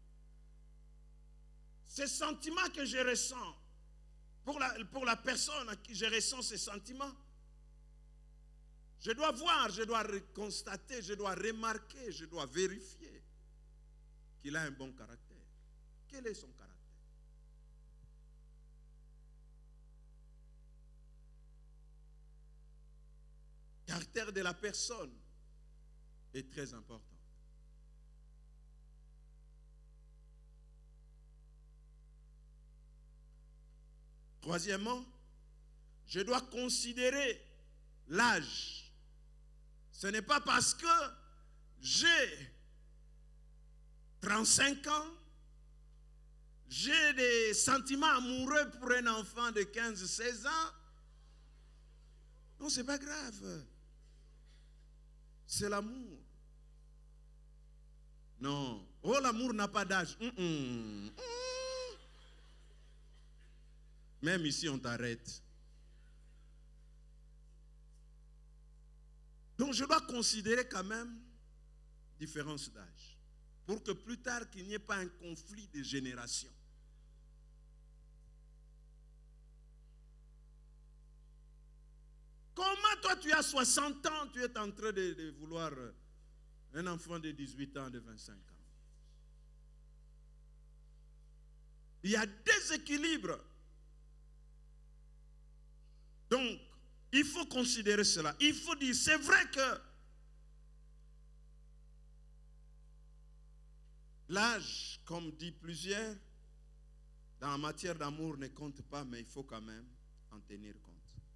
ces sentiments que je ressens, pour la personne à qui je ressens ces sentiments, je dois voir, je dois constater, je dois remarquer, je dois vérifier qu'il a un bon caractère. Quel est son caractère? Le caractère de la personne est très important. Troisièmement, je dois considérer l'âge. Ce n'est pas parce que j'ai 35 ans, j'ai des sentiments amoureux pour un enfant de 15-16 ans. Non, ce n'est pas grave. C'est l'amour. Non. Oh, l'amour n'a pas d'âge. Même ici, on t'arrête. Donc, je dois considérer quand même différence d'âge. Pour que plus tard, qu'il n'y ait pas un conflit de génération. Comment toi, tu as 60 ans, tu es en train de vouloir un enfant de 18 ans, de 25 ans? Il y a des équilibres. Donc, il faut considérer cela. Il faut dire, c'est vrai que l'âge, comme dit plusieurs, dans la matière d'amour ne compte pas, mais il faut quand même en tenir compte.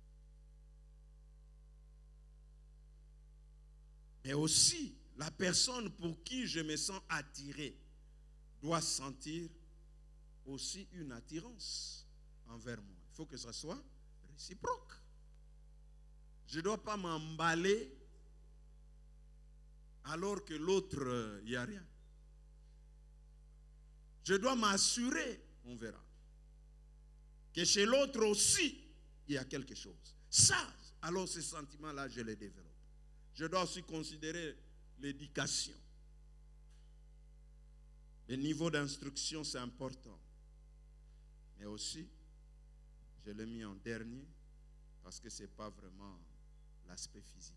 Mais aussi, la personne pour qui je me sens attiré doit sentir aussi une attirance envers moi. Il faut que ce soit réciproque. Je ne dois pas m'emballer alors que l'autre, il n'y a rien. Je dois m'assurer, on verra, que chez l'autre aussi, il y a quelque chose. Ça, alors ces sentiments-là, je les développe. Je dois aussi considérer l'éducation. Le niveau d'instruction, c'est important. Mais aussi, je l'ai mis en dernier parce que ce n'est pas vraiment l'aspect physique.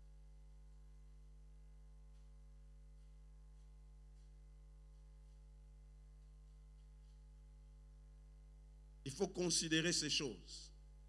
Il faut considérer ces choses.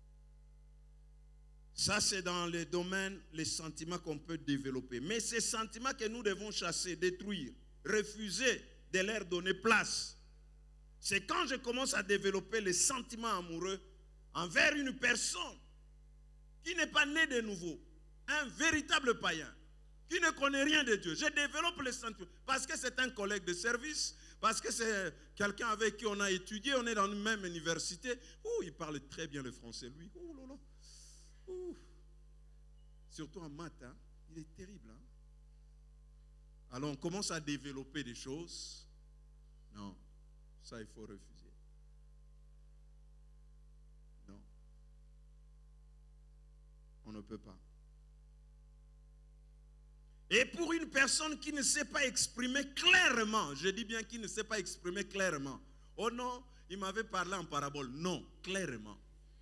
Ça, c'est dans le domaine, les sentiments qu'on peut développer. Mais ces sentiments que nous devons chasser, détruire, refuser de leur donner place, c'est quand je commence à développer les sentiments amoureux envers une personne qui n'est pas née de nouveau, un véritable païen, qui ne connaît rien de Dieu. Je développe les sentiments parce que c'est un collègue de service, parce que c'est quelqu'un avec qui on a étudié, on est dans une même université. Oh, il parle très bien le français, lui. Oh là là. Surtout en maths, hein? Il est terrible. Hein? Alors on commence à développer des choses. Non, ça il faut refuser. Non, on ne peut pas. Et pour une personne qui ne sait pas exprimer clairement, je dis bien qui ne sait pas exprimer clairement. Oh non, il m'avait parlé en parabole. Non, clairement.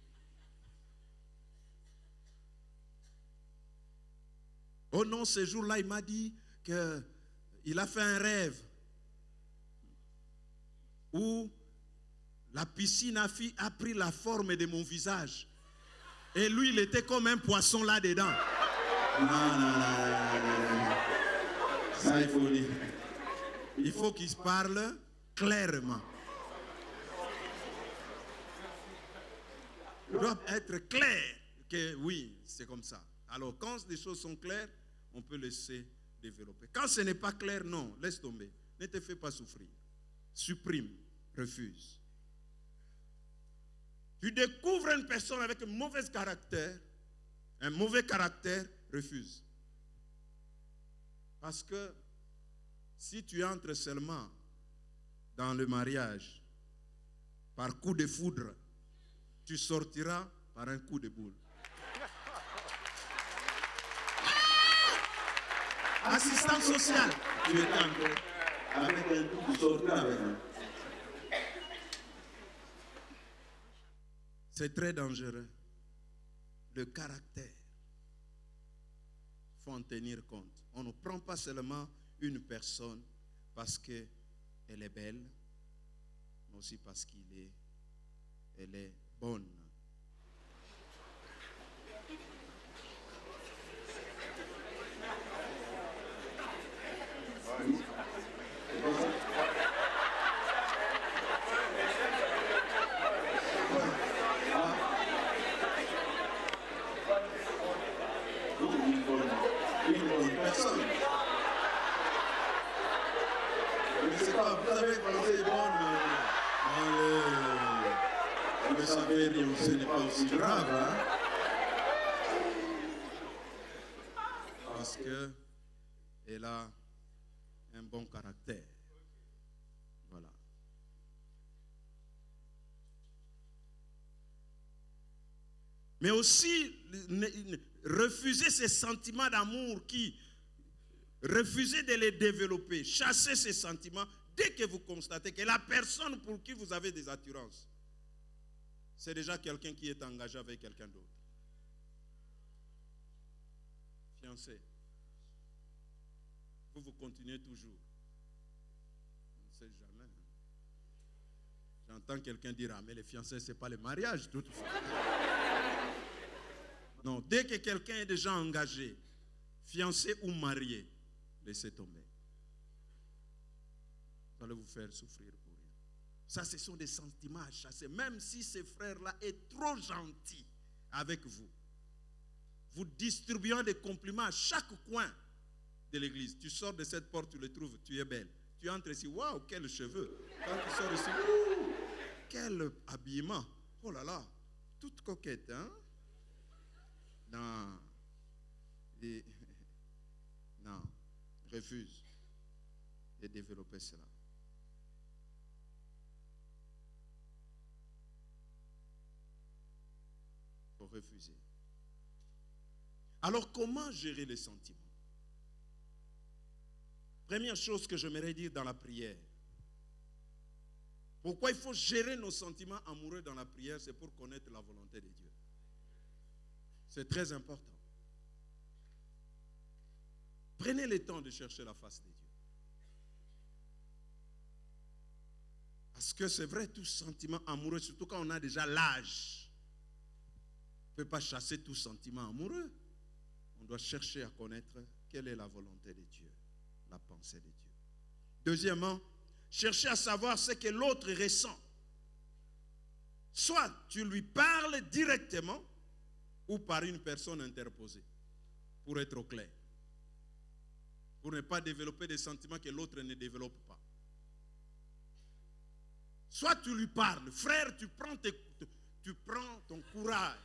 Oh non, ce jour-là, il m'a dit qu'il a fait un rêve où la piscine a pris la forme de mon visage. Et lui, il était comme un poisson là-dedans. Non. Ça, il faut dire. Il faut qu'il se parle clairement. Il doit être clair que oui, c'est comme ça. Alors, quand les choses sont claires, on peut laisser développer. Quand ce n'est pas clair, non, laisse tomber. Ne te fais pas souffrir. Supprime, refuse. Tu découvres une personne avec un mauvais caractère, refuse. Parce que si tu entres seulement dans le mariage par coup de foudre, tu sortiras par un coup de boule. Assistant social, tu es entré avec un coup, tu sortiras avec un. C'est très dangereux. Le caractère, il faut en tenir compte. On ne prend pas seulement une personne parce qu'elle est belle, mais aussi parce elle est bonne. Une bonne personne. Je ne sais pas, vous avez pensé bonne, mais vous savez, ce n'est pas aussi grave. Hein? Parce qu'elle a un bon caractère. Voilà. Mais aussi, refuser ces sentiments d'amour refuser de les développer, chasser ces sentiments dès que vous constatez que la personne pour qui vous avez des attirances, c'est déjà quelqu'un qui est engagé avec quelqu'un d'autre. Fiancé. Vous continuez toujours. On ne sait jamais. Hein. J'entends quelqu'un dire, ah mais les fiancés, ce n'est pas le mariage, toutefois. Non, dès que quelqu'un est déjà engagé, fiancé ou marié, laissez tomber. Vous allez vous faire souffrir pour rien. Ça, ce sont des sentiments à chasser. Même si ce frère-là est trop gentil avec vous, vous distribuant des compliments à chaque coin de l'église. Tu sors de cette porte, tu le trouves, tu es belle. Tu entres ici, waouh, quels cheveux. Quand tu sors ici, quel habillement. Oh là là, toute coquette, hein? Non. Non. Refuse de développer cela. Il faut refuser. Alors, comment gérer les sentiments? Première chose que j'aimerais dire dans la prière. Pourquoi il faut gérer nos sentiments amoureux dans la prière? C'est pour connaître la volonté de Dieu. C'est très important. Prenez le temps de chercher la face de Dieu. Parce que c'est vrai, tout sentiment amoureux, surtout quand on a déjà l'âge, on ne peut pas chasser tout sentiment amoureux. On doit chercher à connaître quelle est la volonté de Dieu, la pensée de Dieu. Deuxièmement, chercher à savoir ce que l'autre ressent. Soit tu lui parles directement ou par une personne interposée, pour être au clair. Pour ne pas développer des sentiments que l'autre ne développe pas. Soit tu lui parles, frère, tu prends ton courage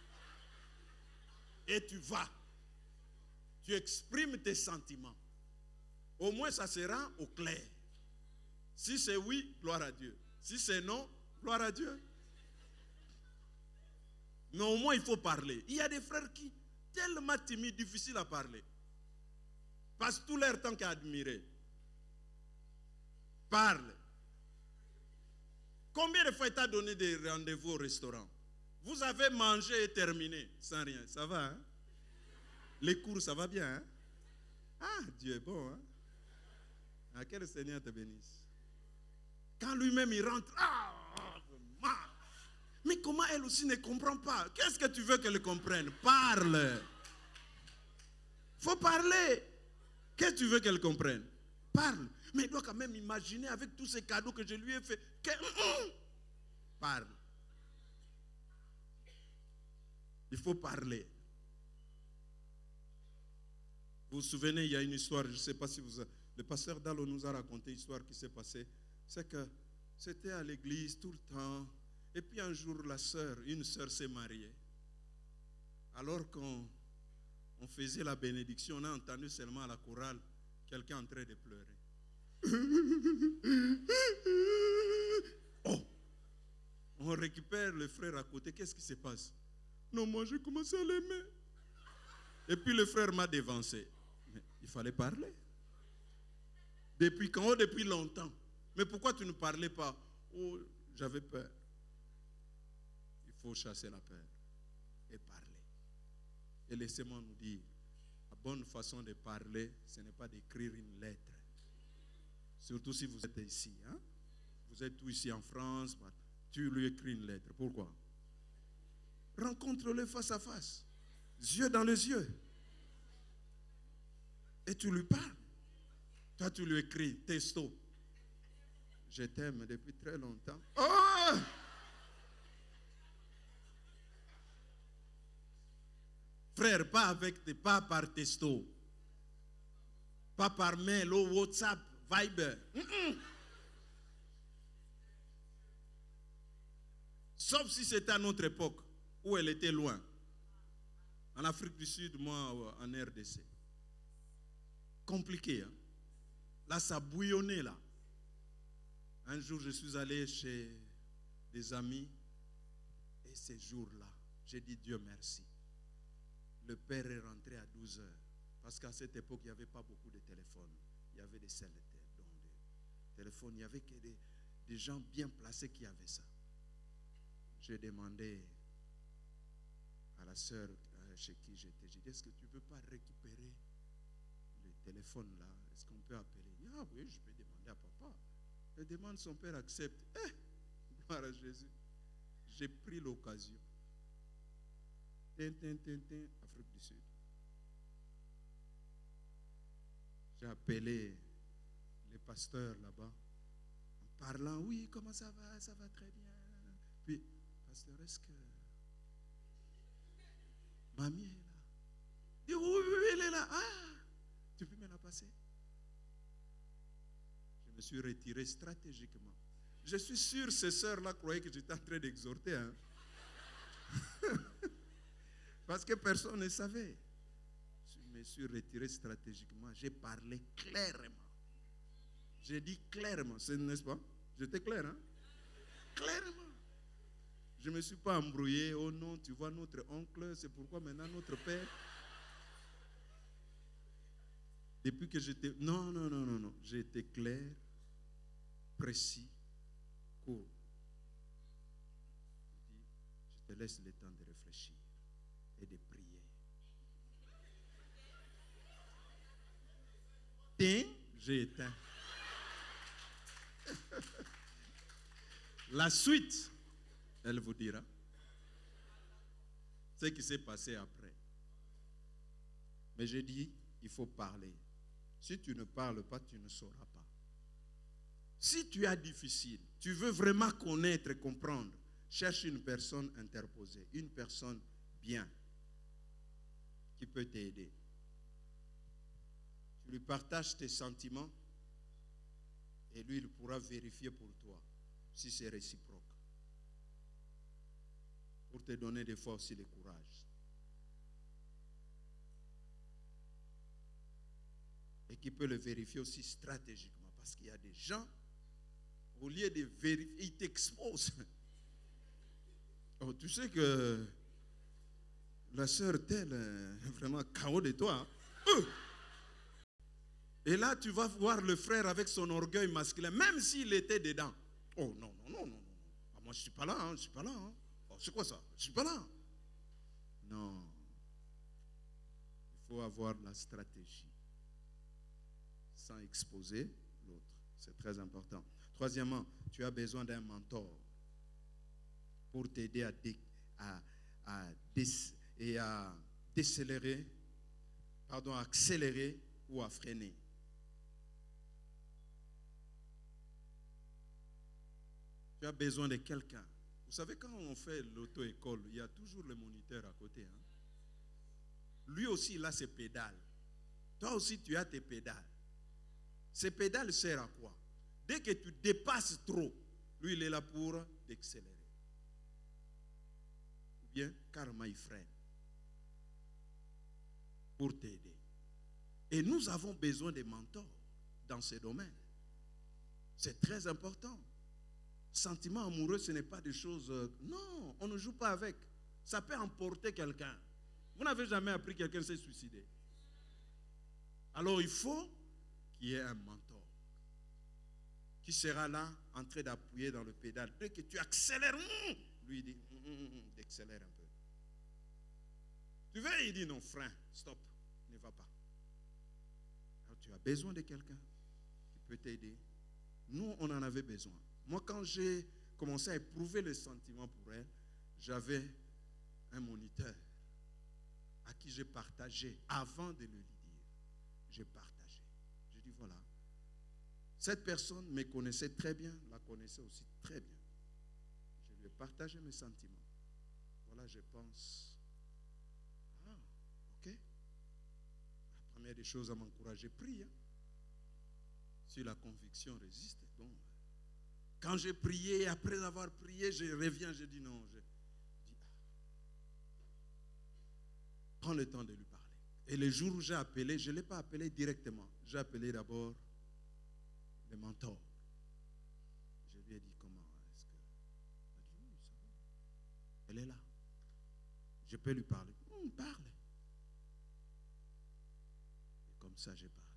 et tu vas. Tu exprimes tes sentiments. Au moins, ça sera au clair. Si c'est oui, gloire à Dieu. Si c'est non, gloire à Dieu. Mais au moins, il faut parler. Il y a des frères qui, tellement timides, difficiles à parler, passent tout leur temps qu'à admirer. Parle. Combien de fois il t'a donné des rendez-vous au restaurant? Vous avez mangé et terminé sans rien. Ça va, hein? Les cours, ça va bien, hein? Ah, Dieu est bon, hein? Ah, que le Seigneur te bénisse. Quand lui-même il rentre, mais comment elle aussi ne comprend pas? Qu'est-ce que tu veux qu'elle comprenne? Parle. Il faut parler. Qu'est-ce que tu veux qu'elle comprenne? Parle. Mais il doit quand même imaginer avec tous ces cadeaux que je lui ai fait. Parle. Il faut parler. Vous vous souvenez, il y a une histoire, je ne sais pas si le pasteur Dalo nous a raconté une histoire qui s'est passée. C'est que c'était à l'église tout le temps. Et puis un jour, une sœur s'est mariée. Alors qu'on faisait la bénédiction, on a entendu seulement à la chorale quelqu'un en train de pleurer. Oh! On récupère le frère à côté. Qu'est-ce qui se passe? Non, moi j'ai commencé à l'aimer. Et puis le frère m'a dévancé. Mais il fallait parler. Depuis quand? Oh, depuis longtemps. Mais pourquoi tu ne parlais pas? Oh, j'avais peur. Il faut chasser la peur et parler. Et laissez-moi nous dire, la bonne façon de parler, ce n'est pas d'écrire une lettre. Surtout si vous êtes ici. Hein? vous êtes tous ici en France, tu lui écris une lettre. Pourquoi? Rencontre-le face à face, yeux dans les yeux. Et tu lui parles. Toi, tu lui écris, texto. Je t'aime depuis très longtemps. Oh! Frère, pas par texto. Pas par mail ou WhatsApp, Viber. Sauf si c'était à notre époque, où elle était loin. En Afrique du Sud, moi, en RDC. Compliqué, hein? Là, ça bouillonnait, là. Un jour, je suis allé chez des amis. Et ces jours-là, j'ai dit Dieu merci. Le père est rentré à 12 heures. Parce qu'à cette époque, il n'y avait pas beaucoup de téléphones. Il y avait des cellulaires, donc des téléphones. Il n'y avait que des gens bien placés qui avaient ça. J'ai demandé à la sœur chez qui j'étais, j'ai dit, est-ce que tu ne peux pas récupérer le téléphone là? Est-ce qu'on peut appeler? Ah oui, je peux demander à papa. Elle demande, son père accepte. Gloire à Jésus. J'ai pris l'occasion. Afrique du Sud. J'ai appelé les pasteurs là-bas en parlant, oui, comment ça va très bien. Puis, pasteur, est-ce que mamie est là? Il dit, oui, elle est là. Ah, tu peux me la passer? Je me suis retiré stratégiquement. Je suis sûr que ces sœurs-là croyaient que j'étais en train d'exhorter. Hein? Parce que personne ne savait. Je me suis retiré stratégiquement. J'ai parlé clairement. J'ai dit clairement, n'est-ce pas? J'étais clair, hein? Clairement. Je ne me suis pas embrouillé. Oh non, tu vois notre oncle, c'est pourquoi maintenant notre père. Depuis que j'étais... Non. J'ai été clair, précis, court. Je te laisse le temps de réfléchir et de prier. J'ai éteint. La suite, elle vous dira ce qui s'est passé après. Mais j'ai dit, il faut parler. Si tu ne parles pas, tu ne sauras pas. Si tu as difficile, tu veux vraiment connaître et comprendre, cherche une personne interposée, une personne bien, qui peut t'aider. Tu lui partages tes sentiments et lui, il pourra vérifier pour toi si c'est réciproque. Pour te donner des fois aussi le courage. Et qui peut le vérifier aussi stratégiquement. Parce qu'il y a des gens, au lieu de vérifier, ils t'exposent. Oh, tu sais que la sœur telle est vraiment KO de toi. Hein? Et là, tu vas voir le frère avec son orgueil masculin, même s'il était dedans. Oh non. Ah, moi, je ne suis pas là, hein, je ne suis pas là. Hein. Oh, c'est quoi ça? Je ne suis pas là. Non. Il faut avoir la stratégie sans exposer l'autre. C'est très important. Troisièmement, tu as besoin d'un mentor pour t'aider à décélérer, à accélérer ou à freiner. Tu as besoin de quelqu'un. Vous savez, quand on fait l'auto-école, il y a toujours le moniteur à côté. Hein? Lui aussi, il a ses pédales. Toi aussi, tu as tes pédales. Ces pédales servent à quoi? Dès que tu dépasses trop, lui, il est là pour t'accélérer. Ou bien, carrément, il freine. Pour t'aider. Et nous avons besoin de mentors dans ces domaines. C'est très important. Sentiment amoureux, ce n'est pas des choses... non, on ne joue pas avec. Ça peut emporter quelqu'un. Vous n'avez jamais appris que quelqu'un s'est suicidé. Alors il faut qu'il y ait un mentor qui sera là en train d'appuyer dans le pédale. Dès que tu accélères, lui il dit, d'accélérer un peu. Tu veux, il dit non, frein, stop, ne va pas. Alors tu as besoin de quelqu'un qui peut t'aider Nous, on en avait besoin. Moi, quand j'ai commencé à éprouver le sentiment pour elle, j'avais un moniteur à qui j'ai partagé, avant de le lui dire, j'ai partagé. J'ai dit, voilà, cette personne me connaissait très bien, la connaissait aussi très bien. Je lui ai partagé mes sentiments. Voilà, je pense, ah, ok. La première des choses à m'encourager, prie. Hein. Si la conviction résiste, bon. Quand j'ai prié, après avoir prié, je reviens, je dis non. Je dis, prends le temps de lui parler. Et le jour où j'ai appelé, je ne l'ai pas appelé directement. J'ai appelé d'abord le mentor. Je lui ai dit comment est-ce que. Elle a dit oui, ça va. Elle est là. Je peux lui parler. Parle. Et comme ça, j'ai parlé.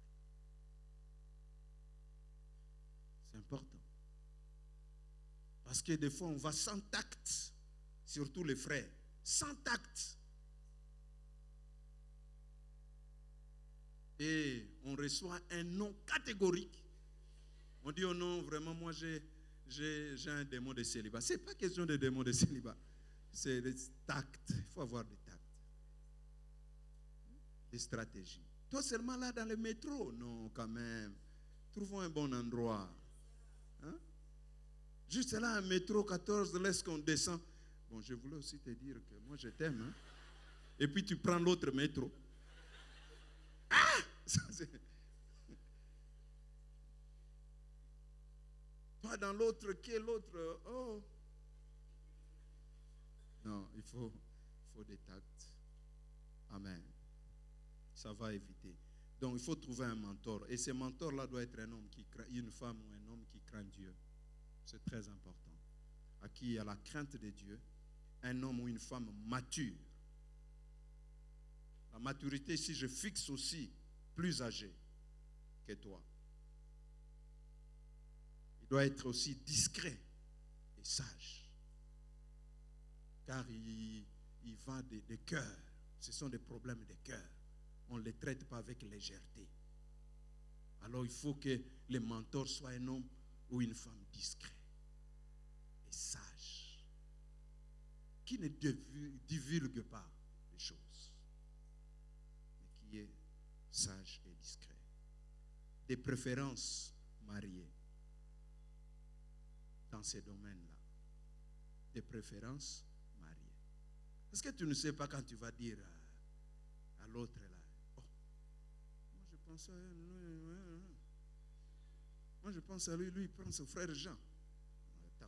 C'est important. Parce que des fois, on va sans tact, surtout les frères, sans tact. Et on reçoit un non catégorique. On dit, oh non, vraiment, moi j'ai un démon de célibat. Ce n'est pas question de démon de célibat. C'est le tact. Il faut avoir des tacts. Des stratégies. Toi seulement là dans le métro? Non, quand même. Trouvons un bon endroit. Hein? Juste là, un métro 14, laisse qu'on descend. Bon, je voulais aussi te dire que moi je t'aime. Hein? Et puis tu prends l'autre métro. Ah! Toi dans l'autre, quel autre? Oh! Non, il faut des tacts. Amen. Ça va éviter. Donc il faut trouver un mentor. Et ce mentor-là doit être un homme qui craint, une femme ou un homme qui craint Dieu. C'est très important. À qui il y a la crainte de Dieu, un homme ou une femme mature. La maturité, si je fixe aussi plus âgé que toi, il doit être aussi discret et sage. Car il va des cœurs. Ce sont des problèmes de cœur. On ne les traite pas avec légèreté. Alors il faut que le mentor soit un homme ou une femme discret et sage, qui ne divulgue pas les choses, mais qui est sage et discret. Des préférences mariées dans ces domaines-là. Des préférences mariées. Est-ce que tu ne sais pas quand tu vas dire à l'autre là, oh, moi je pense à elle, moi je pense à lui, lui il pense au frère Jean. Attends.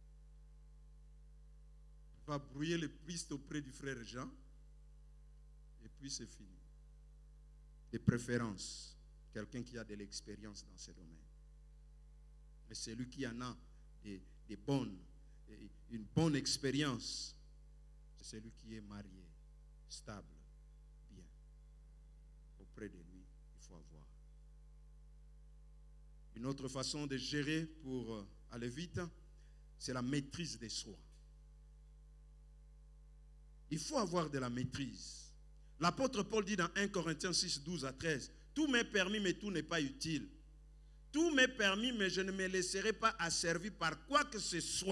Il va brouiller les pistes auprès du frère Jean et puis c'est fini. Des préférences. Quelqu'un qui a de l'expérience dans ces domaines. Mais celui qui en a une bonne expérience, c'est celui qui est marié, stable, bien. Auprès de lui, il faut avoir. Une autre façon de gérer pour aller vite, c'est la maîtrise de soi. Il faut avoir de la maîtrise. L'apôtre Paul dit dans 1 Corinthiens 6, 12 à 13, « Tout m'est permis, mais tout n'est pas utile. Tout m'est permis, mais je ne me laisserai pas asservir par quoi que ce soit. »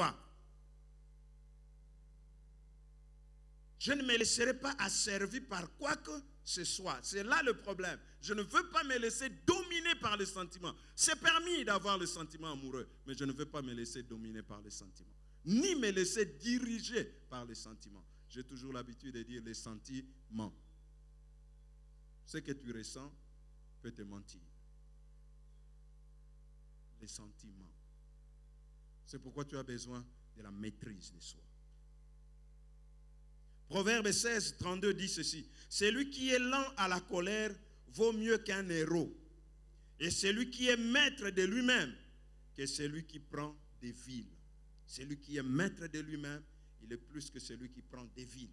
Je ne me laisserai pas asservir par quoi que ce soit. C'est là le problème. Je ne veux pas me laisser dominer par les sentiments. C'est permis d'avoir le sentiment amoureux, mais je ne veux pas me laisser dominer par les sentiments. Ni me laisser diriger par les sentiments. J'ai toujours l'habitude de dire les sentiments. Ce que tu ressens peut te mentir. Les sentiments. C'est pourquoi tu as besoin de la maîtrise de soi. Proverbe 16, 32 dit ceci. Celui qui est lent à la colère vaut mieux qu'un héros. Et celui qui est maître de lui-même que celui qui prend des villes. Celui qui est maître de lui-même, il est plus que celui qui prend des villes.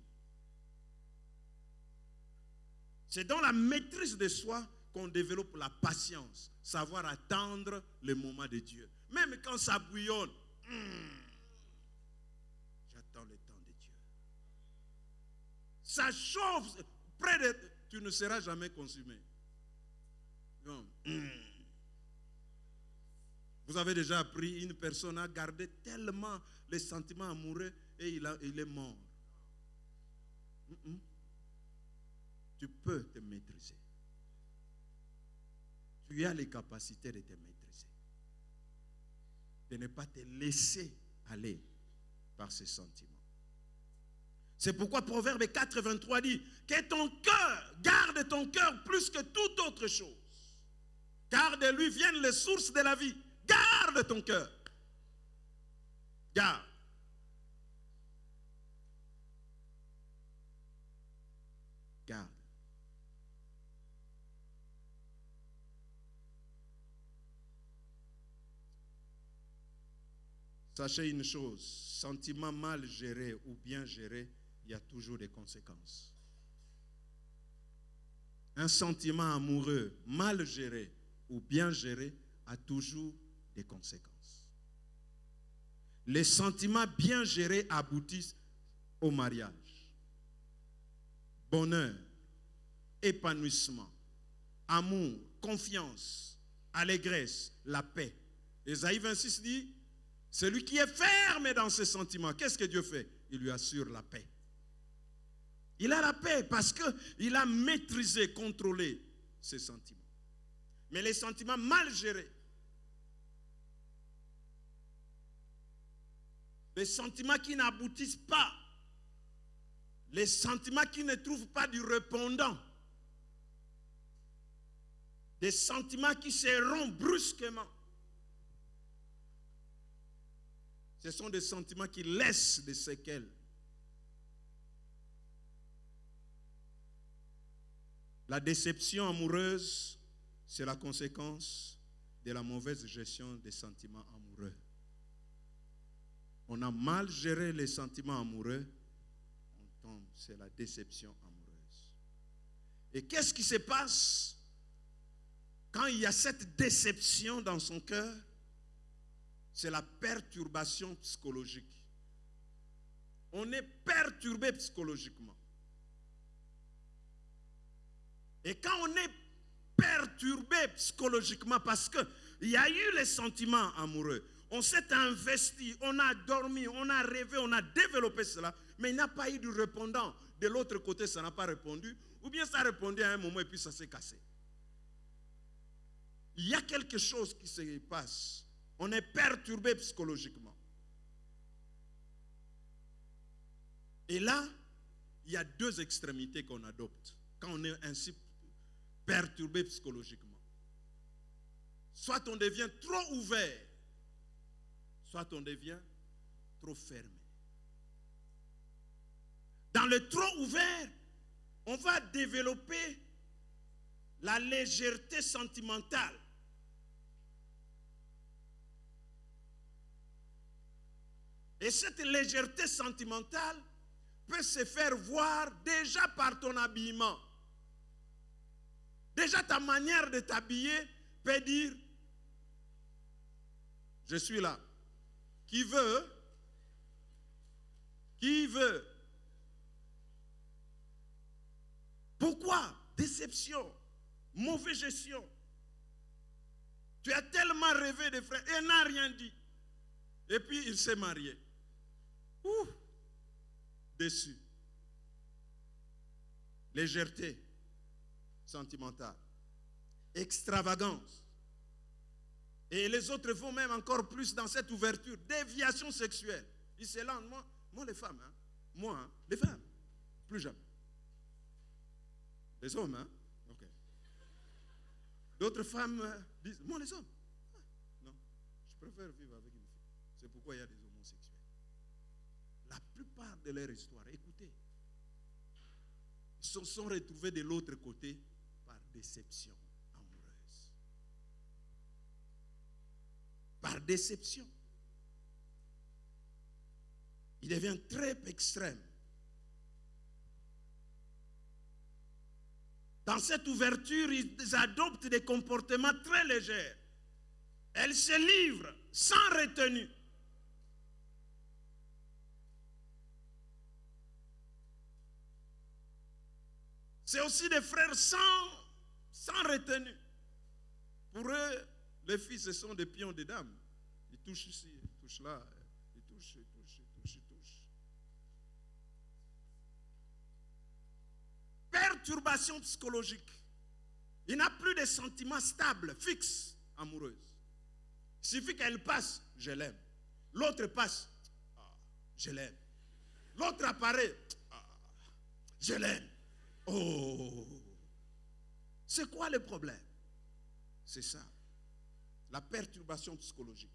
C'est dans la maîtrise de soi qu'on développe la patience, savoir attendre le moment de Dieu. Même quand ça bouillonne, j'attends le temps de Dieu. Ça chauffe, près de... Tu ne seras jamais consumé. Non. Vous avez déjà appris, une personne a gardé tellement les sentiments amoureux et il est mort. Tu peux te maîtriser. Tu as les capacités de te maîtriser. De ne pas te laisser aller par ces sentiments. C'est pourquoi Proverbe 4, 23 dit que ton cœur, garde ton cœur plus que toute autre chose. Car de lui viennent les sources de la vie. Garde ton cœur. Garde. Garde. Sachez une chose, sentiment mal géré ou bien géré, il y a toujours des conséquences. Un sentiment amoureux mal géré ou bien géré a toujours des conséquences. Les sentiments bien gérés aboutissent au mariage. Bonheur, épanouissement, amour, confiance, allégresse, la paix. Ésaïe 26 dit, celui qui est ferme dans ses sentiments, qu'est-ce que Dieu fait? Il lui assure la paix. Il a la paix parce qu'il a maîtrisé, contrôlé ses sentiments. Mais les sentiments mal gérés, les sentiments qui n'aboutissent pas, les sentiments qui ne trouvent pas du répondant, des sentiments qui se rompent brusquement, ce sont des sentiments qui laissent des séquelles. La déception amoureuse, c'est la conséquence de la mauvaise gestion des sentiments amoureux. On a mal géré les sentiments amoureux, on tombe, c'est la déception amoureuse. Et qu'est-ce qui se passe quand il y a cette déception dans son cœur? C'est la perturbation psychologique. On est perturbé psychologiquement. Et quand on est perturbé psychologiquement parce qu'il y a eu les sentiments amoureux, on s'est investi, on a dormi, on a rêvé, on a développé cela, mais il n'y a pas eu de répondant. De l'autre côté, ça n'a pas répondu, ou bien ça a répondu à un moment et puis ça s'est cassé. Il y a quelque chose qui se passe. On est perturbé psychologiquement. Et là, il y a deux extrémités qu'on adopte quand on est ainsi perturbé psychologiquement. Soit on devient trop ouvert, soit on devient trop fermé. Dans le trop ouvert, on va développer la légèreté sentimentale. Et cette légèreté sentimentale peut se faire voir déjà par ton habillement. Déjà ta manière de t'habiller peut dire, je suis là. Qui veut? Qui veut? Pourquoi? Déception, mauvaise gestion. Tu as tellement rêvé de frères et n'a rien dit. Et puis il s'est marié. Ouh, déçu. Légèreté sentimentale. Extravagance. Et les autres vont même encore plus dans cette ouverture. Déviation sexuelle. Ils se lancent. Moi les femmes, hein. Moi, hein, les femmes, plus jamais. Les hommes, hein. Ok. D'autres femmes disent, moi les hommes. Ah, non, je préfère vivre avec une fille. C'est pourquoi il y a des homosexuels. La plupart de leur histoire, écoutez, ils se sont retrouvés de l'autre côté par déception amoureuse. Par déception. Il devient très extrême. Dans cette ouverture, ils adoptent des comportements très légers. Elles se livrent sans retenue. C'est aussi des frères sans retenue. Pour eux, Les filles, ce sont des pions de dames. Ils touchent ici, ils touchent là, ils touchent, ils touchent, ils touchent, ils touchent. Perturbation psychologique. Il n'a plus de sentiments stables, fixes, amoureuses. Il suffit qu'elle passe, je l'aime. L'autre passe, je l'aime. L'autre apparaît, je l'aime. Oh! C'est quoi le problème? C'est ça. La perturbation psychologique.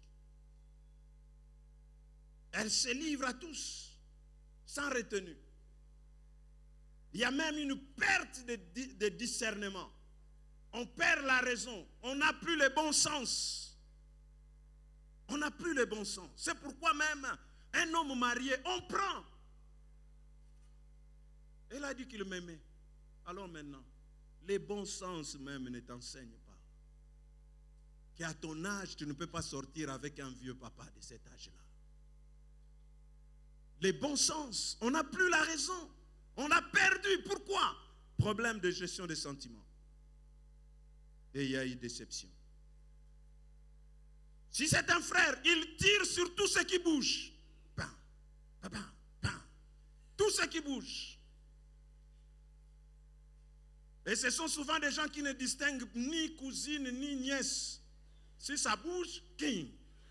Elle se livre à tous, sans retenue. Il y a même une perte de discernement. On perd la raison. On n'a plus le bon sens. On n'a plus le bon sens. C'est pourquoi même un homme marié, on prend. Elle a dit qu'il m'aimait. Alors maintenant, les bons sens même ne t'enseignent pas. Qu'à ton âge, tu ne peux pas sortir avec un vieux papa de cet âge-là. Les bons sens, on n'a plus la raison. On a perdu. Pourquoi? Problème de gestion des sentiments. Et il y a eu déception. Si c'est un frère, il tire sur tout ce qui bouge. Bam, bam, bam, bam. Tout ce qui bouge. Et ce sont souvent des gens qui ne distinguent ni cousine ni nièce. Si ça bouge, king.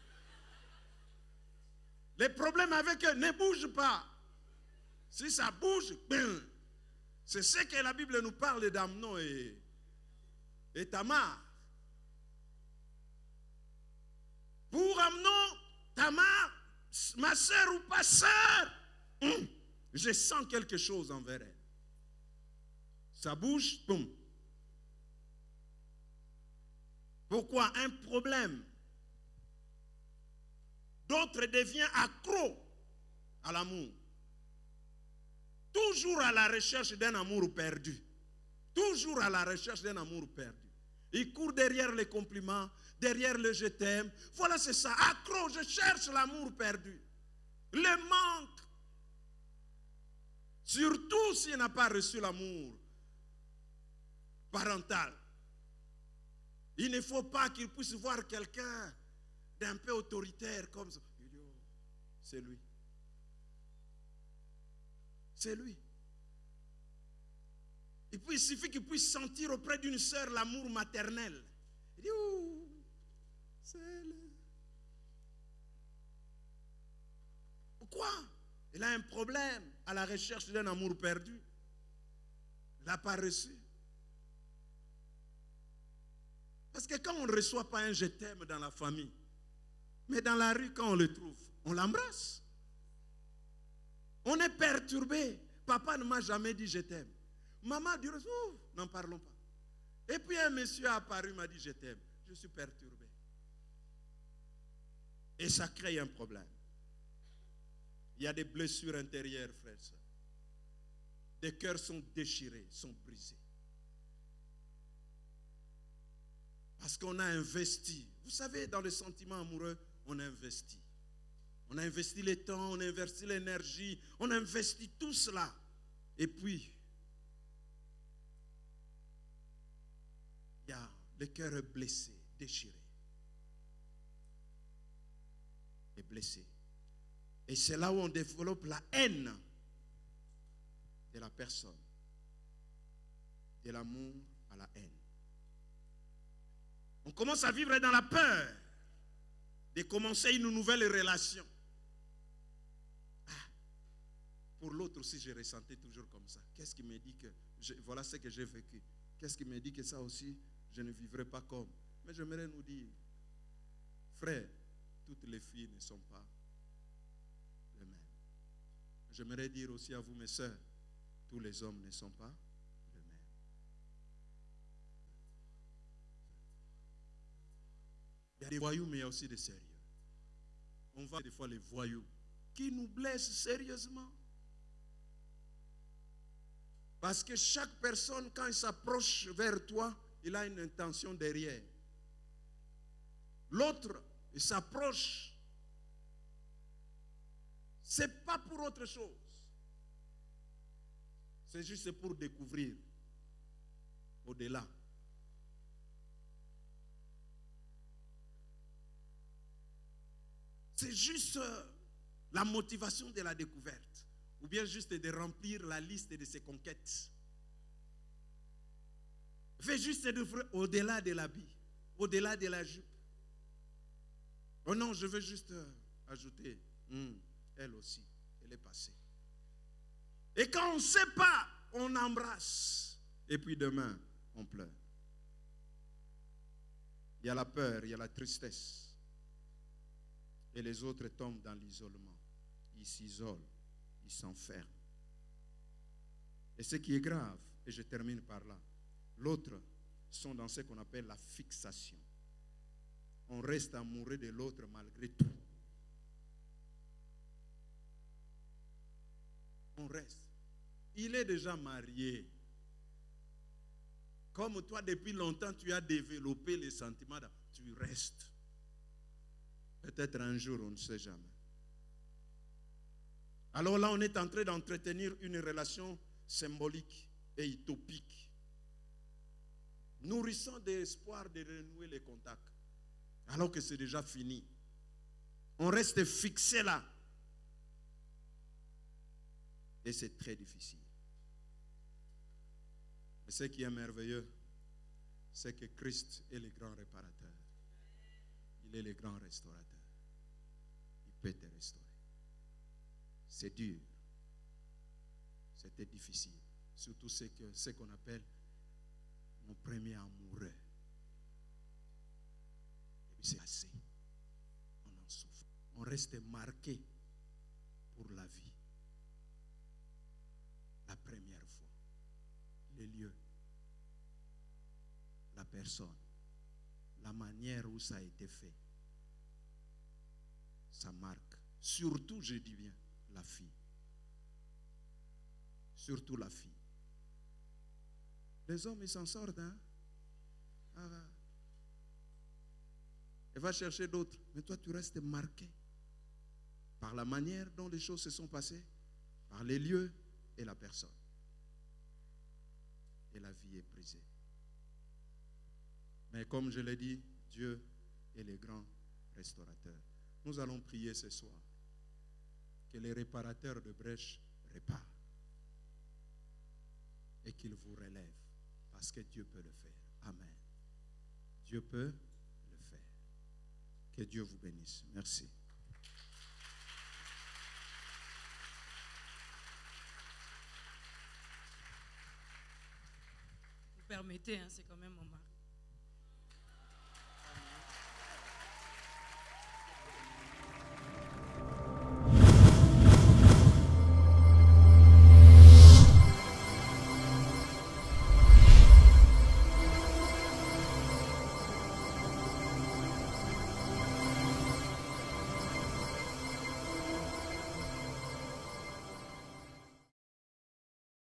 Les problèmes avec eux ne bougent pas. Si ça bouge, bam. C'est ce que la Bible nous parle d'Amnon et Tamar. Pour Amnon, Tamar, ma soeur ou pas soeur, je sens quelque chose envers elle. Ça bouge, boum. Pourquoi? Un problème. D'autres deviennent accros à l'amour. Toujours à la recherche d'un amour perdu. Toujours à la recherche d'un amour perdu. Il court derrière les compliments, derrière le je t'aime. Voilà, c'est ça. Accro, je cherche l'amour perdu. Le manque. Surtout s'il n'a pas reçu l'amour parental. Il ne faut pas qu'il puisse voir quelqu'un d'un peu autoritaire comme ça. C'est lui. C'est lui. Et puis il suffit qu'il puisse sentir auprès d'une sœur l'amour maternel. Il dit, oh, c'est elle. Pourquoi? Il a un problème à la recherche d'un amour perdu. Il n'a pas reçu. Parce que quand on ne reçoit pas un je t'aime dans la famille, mais dans la rue, quand on le trouve, on l'embrasse. On est perturbé. Papa ne m'a jamais dit je t'aime. Maman dit, oh, n'en parlons pas. Et puis un monsieur a apparu, m'a dit je t'aime. Je suis perturbé. Et ça crée un problème. Il y a des blessures intérieures, frères et sœurs. Des cœurs sont déchirés, sont brisés. Parce qu'on a investi. Vous savez, dans les sentiments amoureux, on investit. On a investi le temps, on a investi l'énergie, on a investi tout cela. Et puis, il y a le cœur blessé, déchiré. Et blessé. Et c'est là où on développe la haine de la personne. De l'amour à la haine. On commence à vivre dans la peur de commencer une nouvelle relation. Pour l'autre aussi, je ressentais toujours comme ça. Qu'est-ce qui me dit que... voilà ce que j'ai vécu. Qu'est-ce qui me dit que ça aussi, je ne vivrai pas comme. Mais j'aimerais nous dire, frère, toutes les filles ne sont pas les mêmes. J'aimerais dire aussi à vous, mes sœurs, tous les hommes ne sont pas les mêmes. Il y a des voyous, mais il y a aussi des sérieux. On voit des fois les voyous qui nous blessent sérieusement. Parce que chaque personne, quand il s'approche vers toi, il a une intention derrière. L'autre, il s'approche. Ce n'est pas pour autre chose. C'est juste pour découvrir au-delà. c'est juste la motivation de la découverte, ou bien juste de remplir la liste de ses conquêtes. Fais juste de au-delà de l'habit, au-delà de la jupe. Oh non, je veux juste ajouter, elle aussi, elle est passée. Et quand on ne sait pas, on embrasse. Et puis demain, on pleure. Il y a la peur, il y a la tristesse. Et les autres tombent dans l'isolement. Ils s'isolent, ils s'enferment. Et ce qui est grave, et je termine par là, l'autre sont dans ce qu'on appelle la fixation. On reste amoureux de l'autre malgré tout. On reste. Il est déjà marié. Comme toi, depuis longtemps, tu as développé les sentiments, tu restes. Peut-être un jour, on ne sait jamais. Alors là, on est en train d'entretenir une relation symbolique et utopique, nourrissant d'espoir de renouer les contacts, alors que c'est déjà fini. On reste fixé là. Et c'est très difficile. Mais ce qui est merveilleux, c'est que Christ est le grand réparateur. Il est le grand restaurateur. Il peut te restaurer. C'est dur. C'était difficile. Surtout ce qu'on appelle mon premier amoureux. Et puis c'est assez. On en souffre. On reste marqué pour la vie. La première fois. Les lieux. La personne. La manière où ça a été fait. Ça marque. Surtout, je dis bien, la fille. Surtout la fille. Les hommes, ils s'en sortent, hein? Ah. Elle va chercher d'autres. Mais toi, tu restes marqué par la manière dont les choses se sont passées, par les lieux et la personne. Et la vie est brisée. Mais comme je l'ai dit, Dieu est le grand restaurateur. Nous allons prier ce soir que les réparateurs de brèches réparent et qu'ils vous relèvent parce que Dieu peut le faire. Amen. Dieu peut le faire. Que Dieu vous bénisse. Merci. Vous permettez, hein, c'est quand même mon marque.